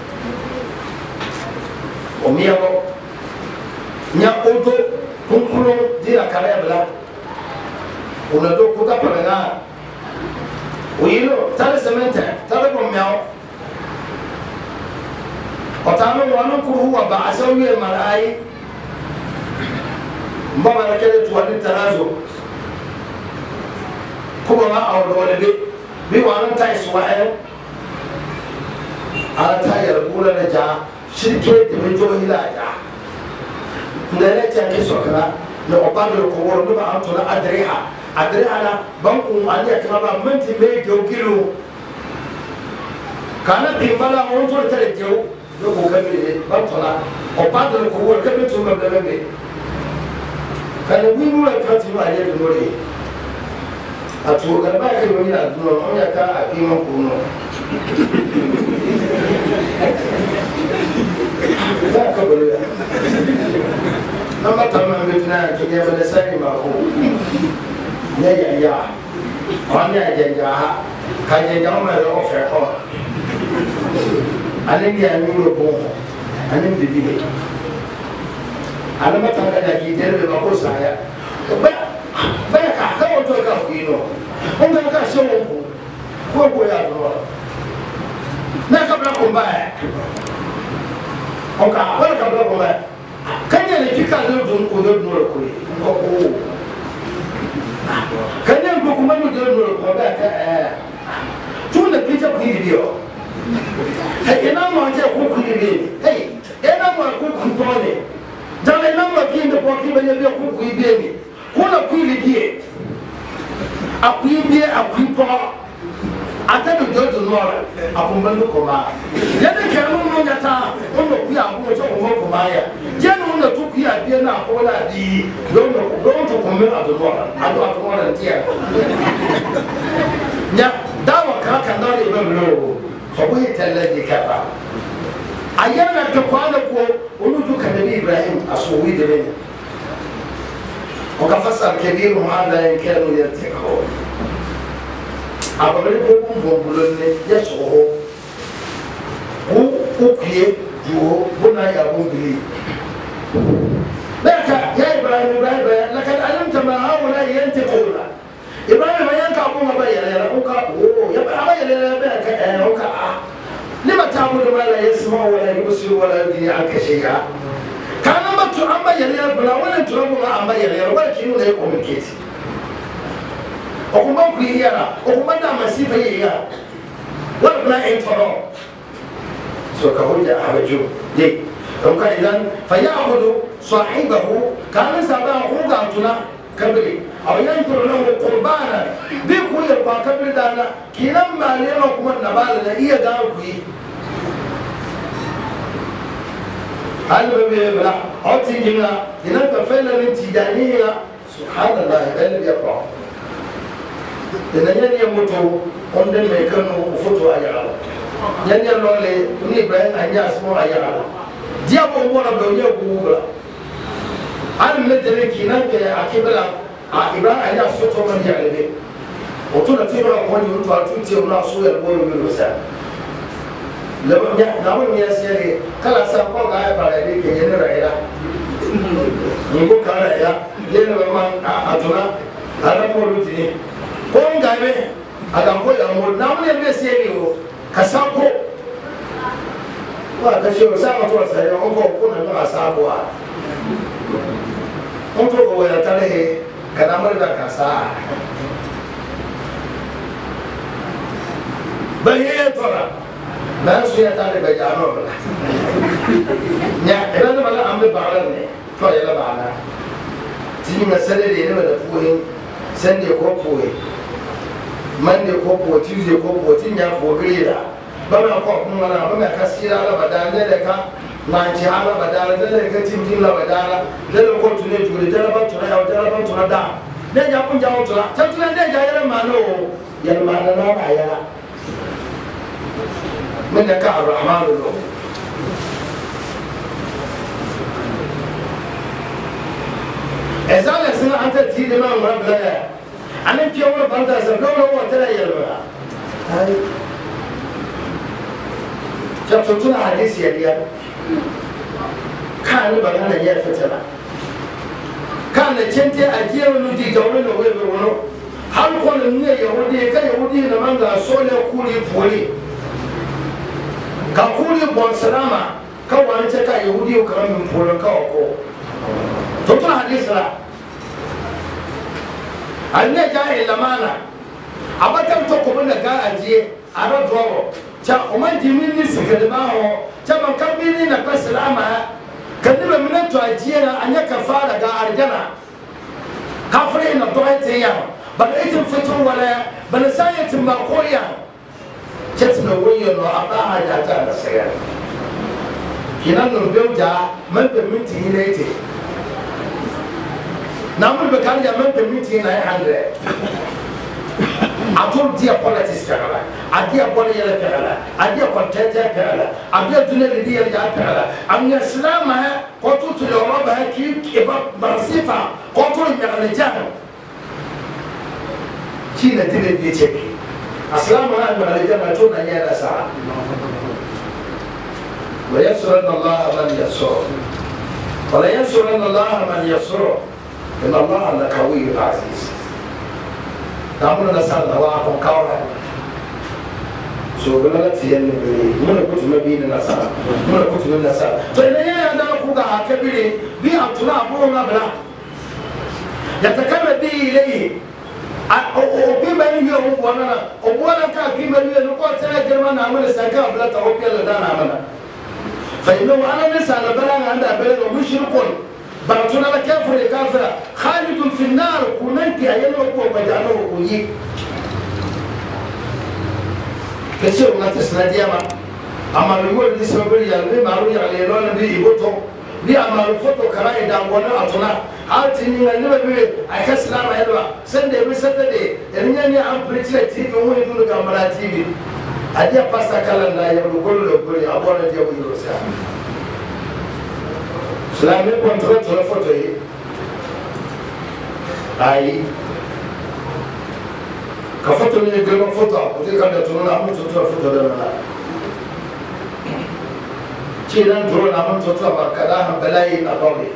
o miyabo nya odo kunkulo dira karabla una do kuka paranga uyilo tale semente tale bomyao otano wanu kuru wa ba'asawi malai mbaba na kele tuwani tarazo kuma ma a wani bi bi wani ta isi wa'ayin ala ta yi rubula da ja shirke da mai jihohi da ja da ya ce ake sokara na obadar kowar nuba an tuna adriha adriha na bankun aliyar kama ba minti mai gyau kana pimbala wani tuwa ta da gyau da kokami ne bantuna obadar kowar kabi tun gaba mai kana winu la kati ma ye do re atu ga ba ke wini la do no ya ka akima kuno ta ka bolo ya nama tamma betna ke ya bala sai ma ko ya ya ya on ya ya ya ka ya ya ma ro fe ko ale ya ni ro bo ane bibi alama tanga da ki dere ba ko saya ba ba ka ka o to ka fino o ga ka so ko ko ko ya do na ka bla ko ba o ka wala ka bla ko ba kanya ne kika do do ko do no ko ko ko kanya ko kuma do do ko ba ka eh tuna picha ko video hey ina mo je ko ko video hey ina mo ko ko tole jale namba kinde kwa kiba yebia kuku ibeni kuna kwili die akuibie akuipo atado jodo nora akumbando koma yene kemu no nyata ono kuya abu cho ko koma ya jeno ono tuku ya bie na akola di dono don to komme ado nora ado akola ntia nya dawa kaka ndani beblo sabu italaji kafa ayana to kwana ko ونوجو كنبي إبراهيم أصوي دبنا وكفصل كبير هذا كانوا يرتكعون أبغى لكم بقولون يسوع هو أوكي هو بنا يا بوبلي لك يا إبراهيم إبراهيم لقد علمت ما هؤلاء ينتقون إبراهيم ينتقى أبوه بيا يا أوكا أوه يبقى بيا يا بيا أوكا لما تعبد ما لا يسمع ولا يبصر ولا يدري عنك شيئا كان ما تعمى يلير بلا ولا تربو ما عمى يلير ولا كينو لا يقوم كيتي وكما كي يرى وكما دا مسيفة يرى ولا بلا انتظار سو كهوجة أبجو دي وكان إذن فيعبد صاحبه كان سابا خوغا تنا كبري أو ينظر له قربانا بيكو يبقى كبري دانا كينام مالينا كما نبالا إيا داوكي هل ببي بلا أوتي جنا إنك فعلا من تجانيها سبحان الله قلب يقع إن يموتوا عندما يكونوا وفتوا أجعل ين يلولي تني بين أن يسموا أجعل جابوا مورا بيوجي بوبلا أنا مدري كنا كأكيبلا أكيبلا أن يسوتوا من يعلمي وتونا تيرا كوني وتونا توتي وناسو يلبون يلوسا لما نقول مياسيري كلا سامبو غاية بالي كي ينرى إلى نقول كلا إلى ينرى ما أتونا هذا مولودي كون غاية هذا مول مول نقول مياسيري هو كسامبو وكشيو سامبو سامبو أنكو كنا نقول سامبو أنكو هو يتلهي كنامر ذاك سا بهي ترى ما سويا تاني بجانو بلا يا إذا ما لا أمي بعلني فيا لا بعلا tini na sare ne da puwe sande ko puwe mande ko puwe tuesday ko puwe tin ya ko greda ba ma ko kuma na ba ma kasira la badane da ka ma ci ala badala da ka tin tin la badala da ko tune jure da ba tuna ya da ba tuna da ne ja kun ja tuna ta tuna ne ja yara ma no yar ma na na ya من كان الرحمن الرحيم إذا لسنا أنت تيجي ما مرب لا أنا في يوم بنتا سبلون هو ترى يلوه هاي جاب تطلع حديث يليا كان بعدنا يفتنا كان جنتي أجيال ولدي دولة وغير ونو هل كون النية يهودي كيهودي نمان ذا سولة كولي بولي kakuli bon salama ka wani ta ka yahudi ko kan min polan ka ko to to hadisi la anne ja ila mana abatam to ko bana ga ajiye aro dogo cha o man jimin ni sikade ba ho cha man kabini na ka salama kan ni min to ajiye na anya ka fara ga arjana kafre na to ite ya ba itin fito wala bana sayatin ba koya cetna woyo no aba haja ta na sayar kinan no bewja man be minti hinete namul be kan ya man be minti na hundred atul dia politics kala adia bole yele kala adia content kala adia dunne li ya kala amna islama ko tutu lo ba ki ke ba barsifa ko to mi jahannam kina tile bi cheki السلام عليكم على جماعة تونا يا نساء وينصرن الله من ينصره ولا ينصرن الله من ينصره إن الله لقوي عزيز نعمل نسأل الله كورا سو بلا تيجي من كنت مبين نسأل من كنت من نسأل فإن يا أنا كوكا كبير بي أطلع بورو نبلا يتكلم به إليه o bimba ni yo ko wana o bona ka bimba ni no ko tana germa na amana saka bla ta o pela da na amana fa ino ana ne sala bala anda bele no mushrikun baratuna la kafir kafira khalidun fi an-nar kunanti ayano ko bajano ko yi kese o ngata snadia ma amalu wo ni sabri ya le maru ya le no ni iboto ni amalu foto kara ida ngona atuna ati ni ngani bebe akaslama yelwa sende be sende enya ni am preacher T V mo ndu kamera T V adia pasta kala na ya golo golo abona dia wo sa slame control to foto yi ai ka foto ni gelo foto o ti ka da to na mo to foto da na chidan to na mo to ba kada han balai na bawi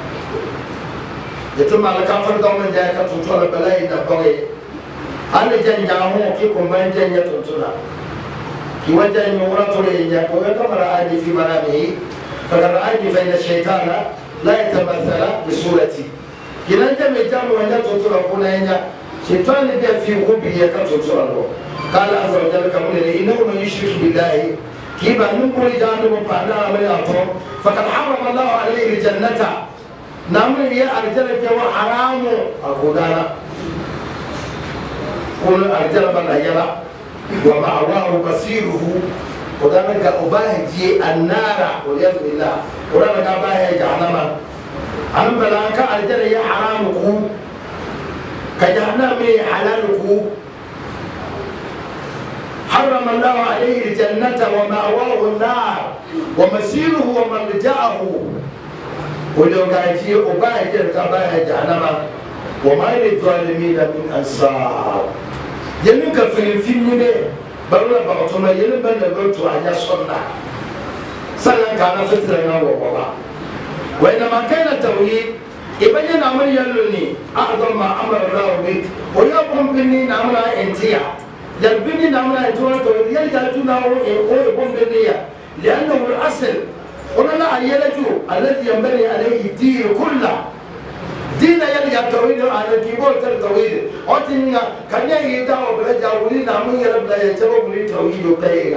يتم على كافر دوم جاي كتوتولا بلاي دبوي أنا جن جامو كي كمان جن يتوتولا كي وجه نورا تولي جا كوي كم رأني في منامه فرأني فإن الشيطان لا يتمثل بصورتي كي نجم جامو أن يتوتولا كنا ينجا شيطان يبي في غبي يكتوتولا قال عز وجل كمل إنه من يشرك بالله كي بنقول جانب بنا من أطور فقد حرم الله عليه الجنة نعمل يا أرجل جوا حرام أقولنا كل أرجل بنا يلا ومعواه بصيره ودنا كأباه جي النار والعياذ بالله ودنا كأباه جهنم أنا بلا كأرجل يا حرام كو كجهنم حلال كو حرم الله عليه الجنة ومأواه النار ومسيره وملجأه ولو كان شيء وباهي كباهي جهنم وما للظالمين من أنصار يلين كفين فيلم ده بقول بعضهم يلين بنا بقول أن يصنع سلام كان فترة وبابا وإنما كان التوحيد يبين أمر يلوني أعظم ما أمر الله به ويقوم بني نعمل انتيا يلبني نعمل انتوا توحيد يلجأتنا ويقوم بني لأنه الأصل ونلا يلجو الذي ينبني عليه الدين كله دين يلي التوحيد على كيبورد التوحيد أتينا كان يهيدا وبلجا ولي نامي يلبلا يجوا ولي توحيد وبلايا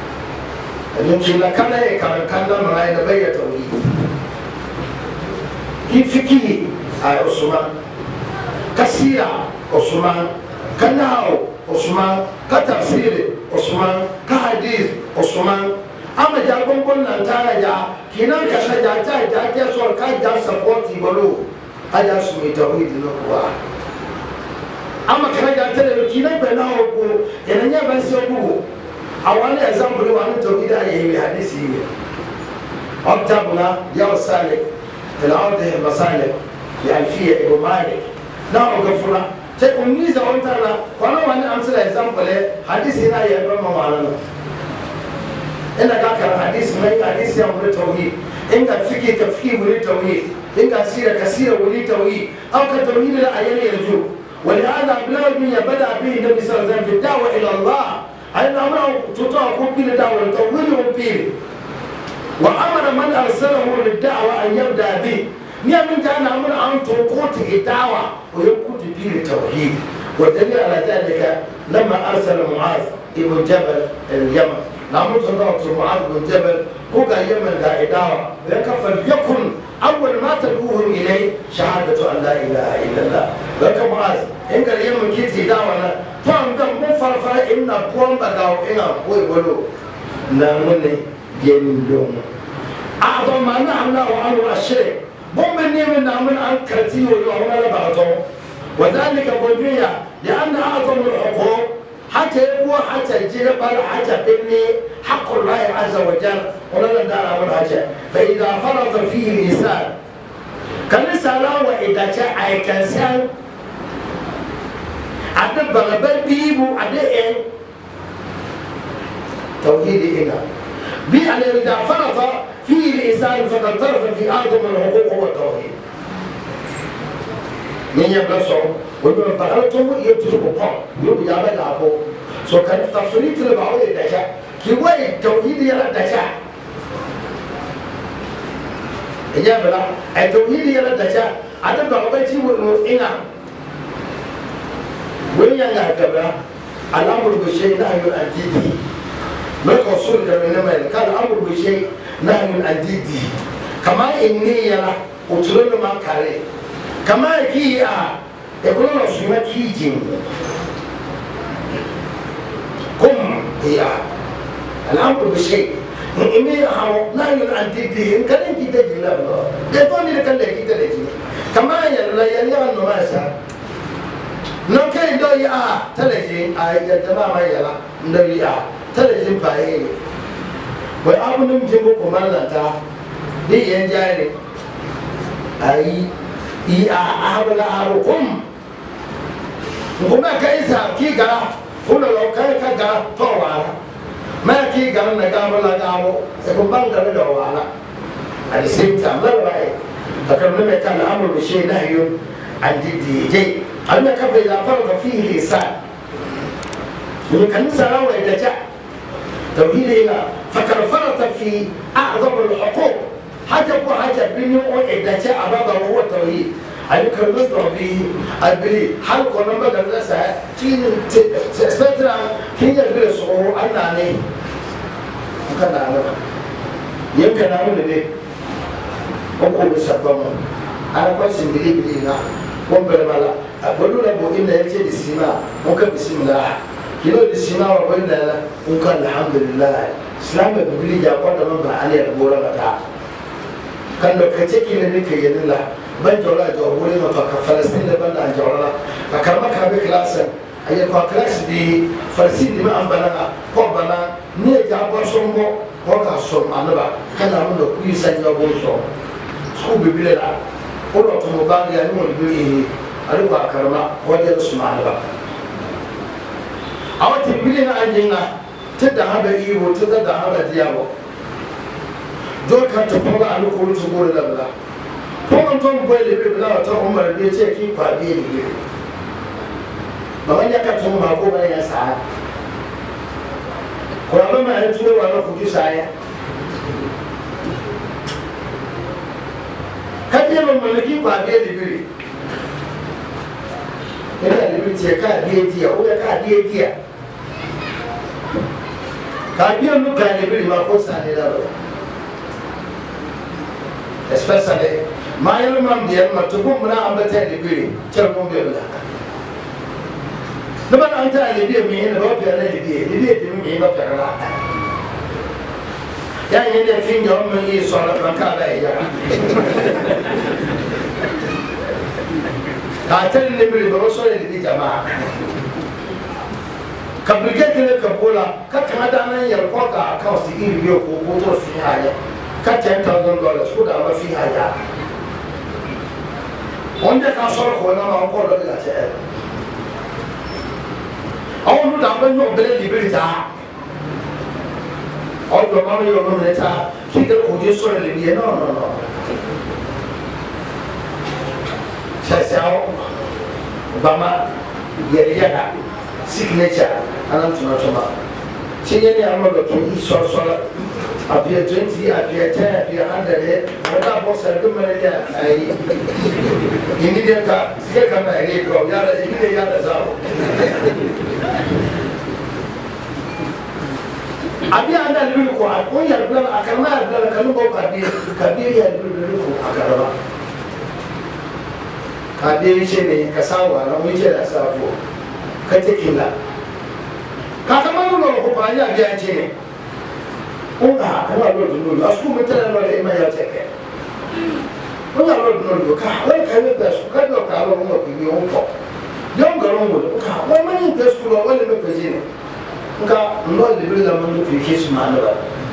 يمكن كان كان كان ما ينبغي توحيد ki fiki ay Usman kasira Usman kanao Usman ka tafsir Usman ka hadith Usman ama jagon bon nan tara ja kinan ka sa ja ta ja ke so ka ja support bolo aya su mi tawhid no wa ama kana ja tare kinan be na ko yana nya ban so ku awani example wa no tawhid ayi hadisi ni aktabuna ya salik العرض المصالح لألفية ابو مالك نعم غفرة تقوم ميزة وانترنا وانا وانا امثل example حديث هنا يبقى معنا إنك أكثر حديث من حديث يوم التوحيد إنك فكي تفكير وللتوحيد إنك سيرة كثيرة وللتوحيد أو كتوحيد لا أيام يرجو ولهذا بلغ من بدأ به النبي صلى الله عليه وسلم في الدعوة إلى الله أن أمره تطاع كل دعوة التوحيد والبير وأمر من أرسله للدعوة أن يبدأ به من كان أمر أن تقوت الدعوة ويقوت به التوحيد والدليل على ذلك لما أرسل معاذ ابن جبل اليمن نعمل صدقة معاذ بن جبل هو يمن ذا إدارة فليكن أول ما تدعوهم إليه شهادة أن لا إله إلا الله لك معاذ إنك اليمن كيت إدارة فهم ذا مفرفة إن قوم بدأوا إن قوي ولو نعمل يندون أعظم ما نعمل وعنه الشرك بومبني من نعمل عن كرتي ويوم بعضهم وذلك بومبيا لأن أعظم الحقوق حتى يبوا حتى يجيب حتى بني حق الله عز وجل ولا ندار أول حاجة فإذا فرض فيه الإنسان كان سلام وإذا جاء أي كنسان عدد بغبل بيبو عدد إيه توحيد إنا بأن إذا فرض فيه الإنسان فقد طرف في أعظم الحقوق هو التوحيد من يبلغ ويقول بغلتهم يتركوا قام يقول يا بل أبو سو كان تفسيرت لبعض الدشاء كي هو التوحيد يلا الدشاء يا بلا التوحيد يلا الدشاء هذا بعض شيء وإنا وين ينعى كبرى الأمر بشيء نهي عن ضده ما الرسول كمان ما كان الأمر بشيء نهي عن ضده كما إني يلا وتلون ما كاره كما كي آ يقولون رسولنا كي جين كم هي الأمر بشيء إني هاو نهي عن ضده إن كان أنت تجي لا لا يقولون لك اللي كي تجي كما يلا يلا إنه ما سا نوكي دوي آ تلجي آ جماعة ما يلا دوي آ تلجي باي وأبو نمجيبو كمان لا تا دي ينجاري أي إيه أهبل أهركم نقوم كيسا كي جرا فولا لو كان كجرا طوارا ما كي جرا نجام ولا جامو يكون بانك لدوالا على السيم تعمل باي لكن لما كان الأمر بشيء نهي عن ضده جي أنا كيف إذا فرض فيه الإنسان من كان سلام ويدجع توحيد هنا فكان فرط في أعظم الحقوق حاجة بو حاجة بيني وإدجع أبدا وهو التوحيد أنا كان نصدر به البلي حال كنا ما قلنا ساعة تين تستطيع كين يقول سووا أنا أني مكان أنا يمكن أقول لي أقول بسبب أنا كويس بلي بلي نا ومبر مالا أقول له أبو إن يجي السماء ممكن بسم الله كيلو السماء وقول له ممكن الحمد لله سلام بلي جا قد ما بعلي أقول له كان لو كتير كنا نكيد الله بنجولا جوهوري ما فلسطين لبنا جولا فكرمك هذا كلاس أي كلاس دي فلسطين ما أم بنا هو بنا نيجي أبغى سومو هو كاسوم أنا بقى كان عمله كويس أنا أقول سوم سكوب بيبلا كله تموبان يعني مو بيبي أنا بقى كرما هو ده اسمه أنا بقى أو تبيلنا عندنا تدعى بيجي وتدعى بديابو دول كان تقول عنه كل سبورة لبلا كم توم بيلي بلا توم عمر بيجي كي قابيل ما من يكتم ما هو بلا يسعى كل ما يجوا وانا كذي سعى كذي من ملكي قابيل بيجي هذا اللي بيجي كابيل تيا هو كابيل تيا كابيل نو كان بيجي ما هو سعى لا especially ما يلمم ديال ما تقوم منا أمبتين لبيري تلقون بيبلا لما أنت اللي بيه مين بوبي أنا اللي بيه اللي بيه مين بوبي أنا يعني اللي فين يوم من يسوع مكان أيه هاتل اللي بيه بروسول اللي بيه جماعة كبرجت لك كبولا كتر دانا يرقى كاوسي إيه بيه وقوتو في حاجة كتر تاوزن دولار شو ده ما في حاجة عندك أصلا خونا ما أقول لك لا تأ أو نو دعوة نو بلد لبلد تا أو جماعة يوم من تا كده كودي سوى اللي بيه نو نو نو شاسعو بما يريها signature أنا متنا تما شيء يعني أمر بكي صار صار أبي twenty أبي ten أبي hundred ولا بوس أقول من اللي أي ini dia ka dia kena ini kau ya ini dia ya tahu abi anda lebih kuat pun ya bilang akan mana bilang kalau kau kabi kabi ya lebih lebih kuat akan kabi sini kasawa orang ini dah sahaja ketikila kata mana orang kau banyak dia sini enggak enggak dulu dulu aku minta orang ini ya cekek Oya Lord no ka when can you best ka do ka lo mo ki yo ko yo ngaro mo ka when many best ko wale me pejine nka no le bi la mo ki kiss man ba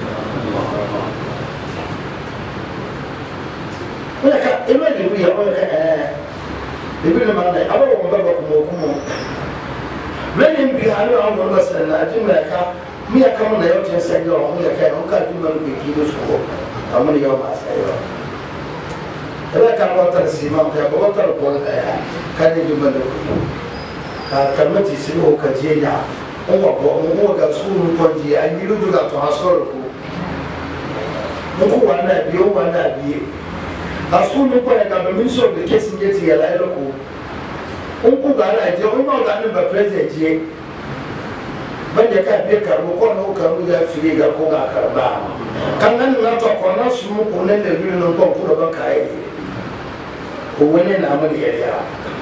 oya ka e me le bi ya oya eh le bi le man na aba ko ba ko mo ko mo many bi ha lo an ba sa na ji me ka mi ya ka mo na yo tin sa yo mo ya ka on ka ju mo ki ki do ko amani yo ba sa yo Kalau kamu tersimam, kalau terpol saya, kan itu benar. Kalau mesti semua kajiannya, orang orang orang kat sekolah kaji, ini lu juga tu hasil aku. Muka warna biru warna biru. Hasil muka yang kami misal berkesin jadi yang aku. Ungu gara je, ungu gara berpresent je. Banyak kan dia kamu kau nak kamu jadi free gak kau gak kerba. Kangen nak tu kau nak semua kau nak lebih nak kau kau dah kaya. Kuwene na amali ya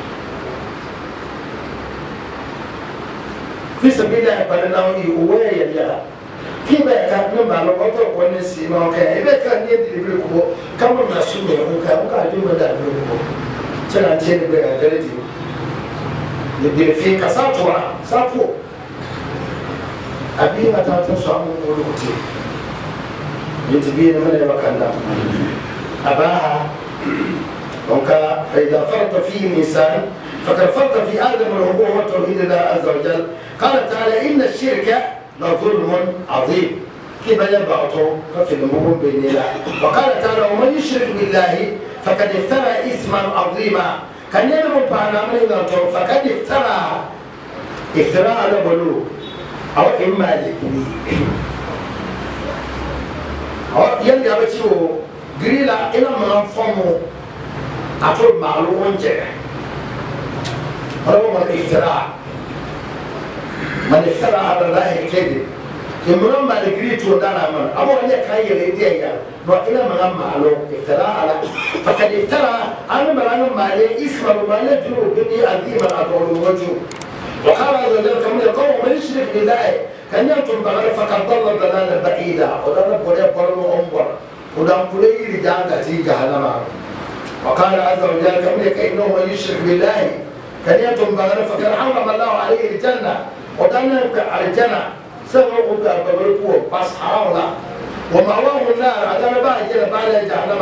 fi sabila bana nawi uwe ya ya kiba ka namba lo ko to ko ne si ma ka e be ka ni di bi ko kama na su me ko ka ka di ma da bi ko tana ce ne be ga dare di ne di fi ka sa to sa to abi ma ta to so mu ko ko ti ni ti bi ne ma ka na abaha وكا فإذا فرط فيه الإنسان فقد فرط في آدم العبوة والتوحيد لله عز وجل. قال تعالى إن الشرك لظلم عظيم كيف يبعثه في الأمور بين الله. وقال تعالى ومن يشرك بالله فقد افترى إثما عظيما كان يلم بعنا من الله فقد افترى افتراء على بلوغ أو إما لكني أو يلي أبتشو قريلا إلى من أنفمه أقول معلوم جدا هو من الافتراء من افتراء على الله الكذب يمرون ما لقيت ودانا من أبو علي كاي يديه لو إلى من معلوم افتراء على فقد افترى أنا مرأنا مالي اسم مالي جرو بني عظيما أدور الوجه. وقال عز وجل كما يقول من يشرك بالله كان ينتم بغير فقد ضل ضلالا بعيدا ودانا بولي بولي أمبر ودانا بولي رجال كتير جهنم. وقال عز وجل كم إنه من يشرك بالله كان يتم بغير فكان حرم الله عليه الجنة ودانا على الجنة سمعوا ببركوه بس حرام ومأواه النار عدنا بعد جنة بعد جهنم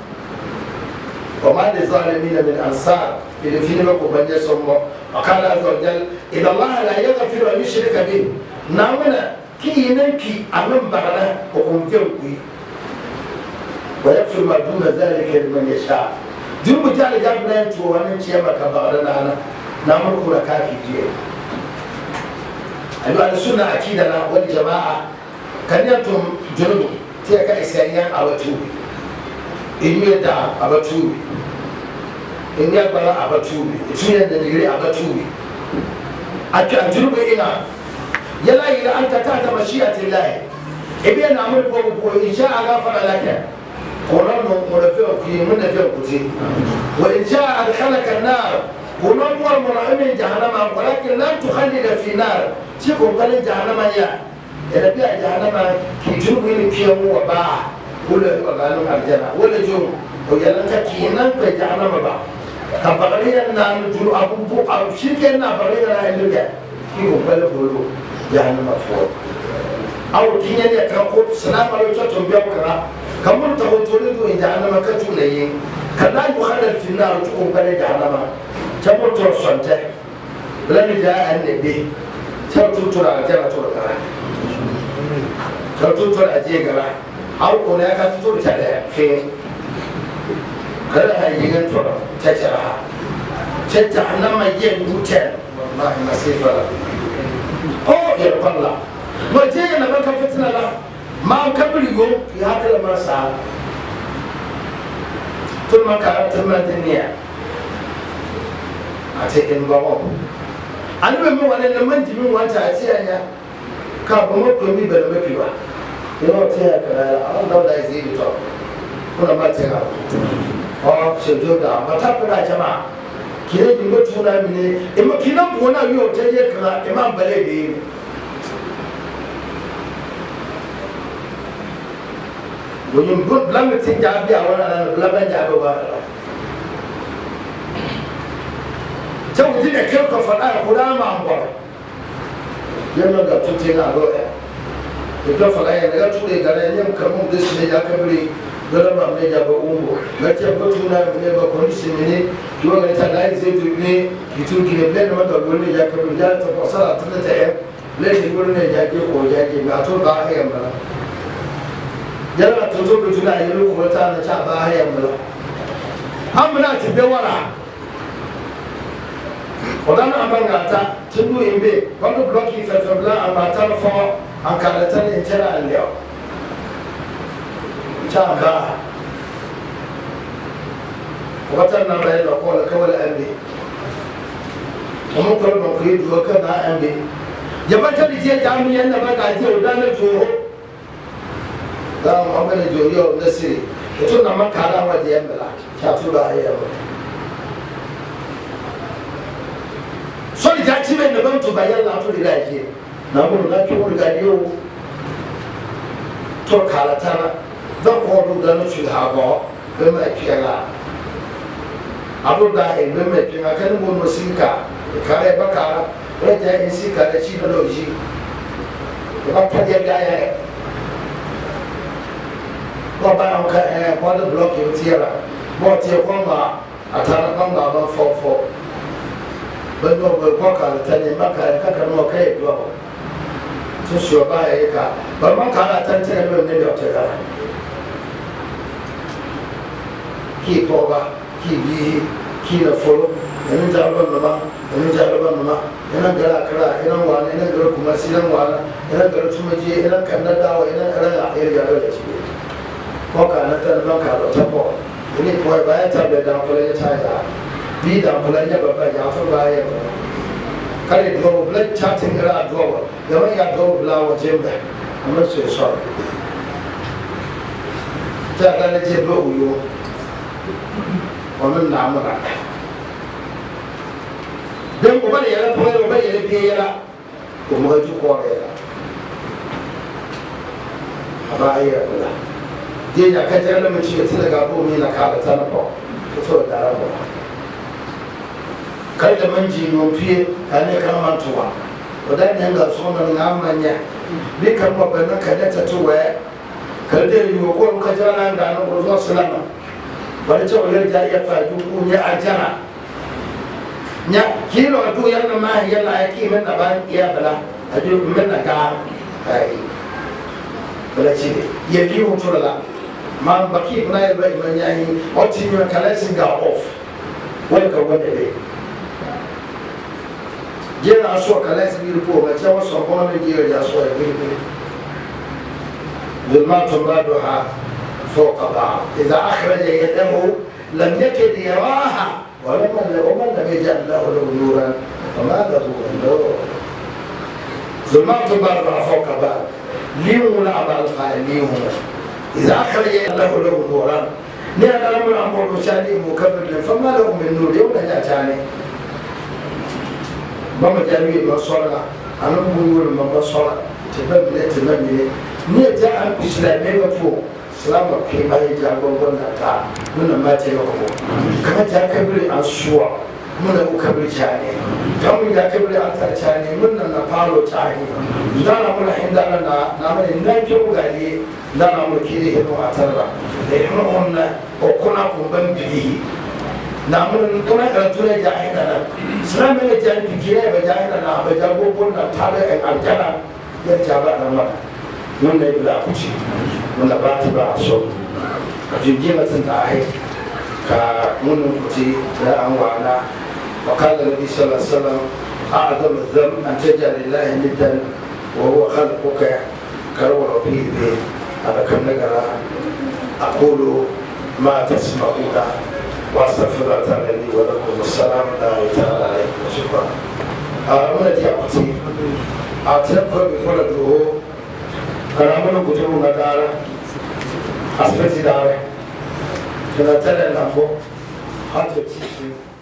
وما للظالمين من أنصار في الفيلم وبن يسمى. وقال عز وجل إن الله لا يغفر أن يشرك به نامنا كي ننكي أمام بغنا وهم فيهم ويغفر ما دون ذلك لمن يشاء. جنب جال جابنا ينتو وننشي ما كبرنا أنا نعمل كل كافي جيه. أيها السنة أكيدنا والجماعة كان ينتم جنوب تيك إسرائيل أبتوبي إني دا أبتوبي إني أقبل أبتوبي إني أدري أبتوبي أكيد جنوب إنا يلا إلى أنت تحت مشيئة الله إبين نعمل بقول إن شاء غفر لك ونمو منفعك من نفعك وإن شاء أدخلك النار ونمو المرأمين جهنم ولكن لن تخلد في نار تكون قال جهنم يا إذا بيع جهنم كيجوب إلي كيمو وباع ولا يقالوا الجنة ولا جوم ويلنك كينا بجهنم با كبغليا نام جلو أبو بو أو شيكنا بغليا اللي كيو بلو بلو جهنم فوق أو كينيا يكاكو سلام عليكم تنبيوكرا كمل تقولوا إن جهنم كتولين كلا يخلد في النار تقوم بلي جهنم تقول ترسلته بلن جاء النبي تقول ترى جرى ترى تقول ترى أجيكرا أو هناك تقول ترى فين كلا هيجين ترى تجرها تجهنم يجين بوتين والله ما سيفلا أو يرقى الله ما جينا ما كفتنا لا ما قبل يوم في هذا المساء ثم كانت الدنيا أتى إن بابا أنا بمن وانا لمن جمين وانا أتى أنا كابو مكمي بالمكيوا يوم تيا كلا الله لا يزيد توه كنا ما تيا أو شدودا ما تابنا جماعة كنا جنبو تونا مني إما كنا بونا يوم تيا كلا إما بلدي ويوم بود بلام تيجابي أولا أنا بلام جابوا بارا جاو دينا كيف كفنا كلام عم بارا يوم نقدر تطينا لوه يقدر فلاي نقدر تقولي قال يوم كمون دس نجا كبري قال ما نجا بأمه نجا بتونا مني بكونيس مني يوم نجا لاي زيت مني يتوه كنا بلاد ما تقول نجا كبري جال تفصل أتلت أيام بلاد يقول نجا كي هو جا كي ما تقول باهي أملا جرى تطور بجنا يلوك وتانا شعبا هي أملا أمنا تبيورا ودانا أمنا تا تدو إمبي قالوا بلوكي فالفبلا أما تنفع أن كانتني إنتنا اليوم شعبا وقتلنا بين الأقوال كول أمبي ومقرب نقريب وكنا أمبي جبتل جي جامي أنما قاعدين ودانا جوه لا محمد جوريو نسري يتونا ما كان ودي أملا شاتولا هي أملا سوري جاتي من نبض تبين لا تقول لاجي نقول لا تقول قاليو ترك على تنا ذكروا دنا شو هذا بما كيلا أبو داهي بما كيلا كان مو مسيكا كاره بكارا رجع إنسيكا رشيد لوجي وقت هذا جاي Baba on ka eh kwa the block you tiara mo tie kwa ma atana kwa ma ba fo fo bendo go kwa ka tani maka ka ka no kai do so sho ba e ka ba man ka na tan tan no ne do ta ki ko ba ki bi ki na fo ene ja ba ma ene ja ba ma ene gara kara ene wa ene gara kuma sinan wa ene gara tumaje ene kan da dawo ene gara ya ya da shi Koka na tan banka da tabo ini ko ba ta da dan kula ya ta bi da kula ya baba ya fa ba ya kare do blood chatting ra do ya ba ya do bla wa jembe amma so so ta ga ne je do uyo wannan na amara dan ko ba ya ko ba ya bi ya ko mo ju ko ya ba ya kula je ya ka jira mun ci tun daga abu mai na kala ta na ba to da rabo kai da manji mun fiye ka ne kan mantuwa wadan ne ga so nan amanya bi kan ba ban ka da ta tuwa ka da yi ko ka jira nan da nan ko sallama bari ce wala ja ya fa du ku ne ajana nya kilo du yan ma ya la ya ki men da ban iya bala aju men na ga ai bala ci ya bi hu to la man baki na ya bai man yayi oti ni kala singa off wala ka wanda dai je na so kala singa po ma cewa so ko na je ya so ya bi بالما تمرادها فوق بعض إذا أخرج يده لم يكد يراها ومن ومن لم يجعل له نورا فما له نور ظلمات بعضها فوق بعض ليهم لا بعض ليهم إذا أخرج الله له نورا نيا كلام الأمر وشاني مكبر فما له من نور يوم لا جاني بما جاني ما صلنا أنا بقول ما بصلا تبى من تبى من نيا جاء الإسلام يبفو سلام في ما يجاب وقلنا تا من ما تيجوا كما جاء كبر الأسوأ من أبو كبر جاني كم جاء كبر أنتر جاني من نبالو جاني دانا من حين دانا نعمل نجوا قالي دانا من كذي هنو أترى هنو هن وكنا كم بيه نعمل كنا كرتونا جاهنا سلام من جاني بكيرة بجاهنا نا بجابو بنا ثالث الجنة يجابا نما من نبلا كشي من نبات بعصو جمجمة تنتهي كمن كتي لا أموانا وقال النبي صلى الله عليه وسلم أعظم الذنب أن تجعل الله ندا وهو خلقك كرور فيه به هذا كم نقرأ أقول ما تسمعون وأستغفر الله تعالى لي ولكم والسلام تعالى عليكم وشكرا. أنا أتي أتذكر بكل الدهور أنا من كتبنا دارا أسبتي دارا كنا تلا نبو حتى تيجي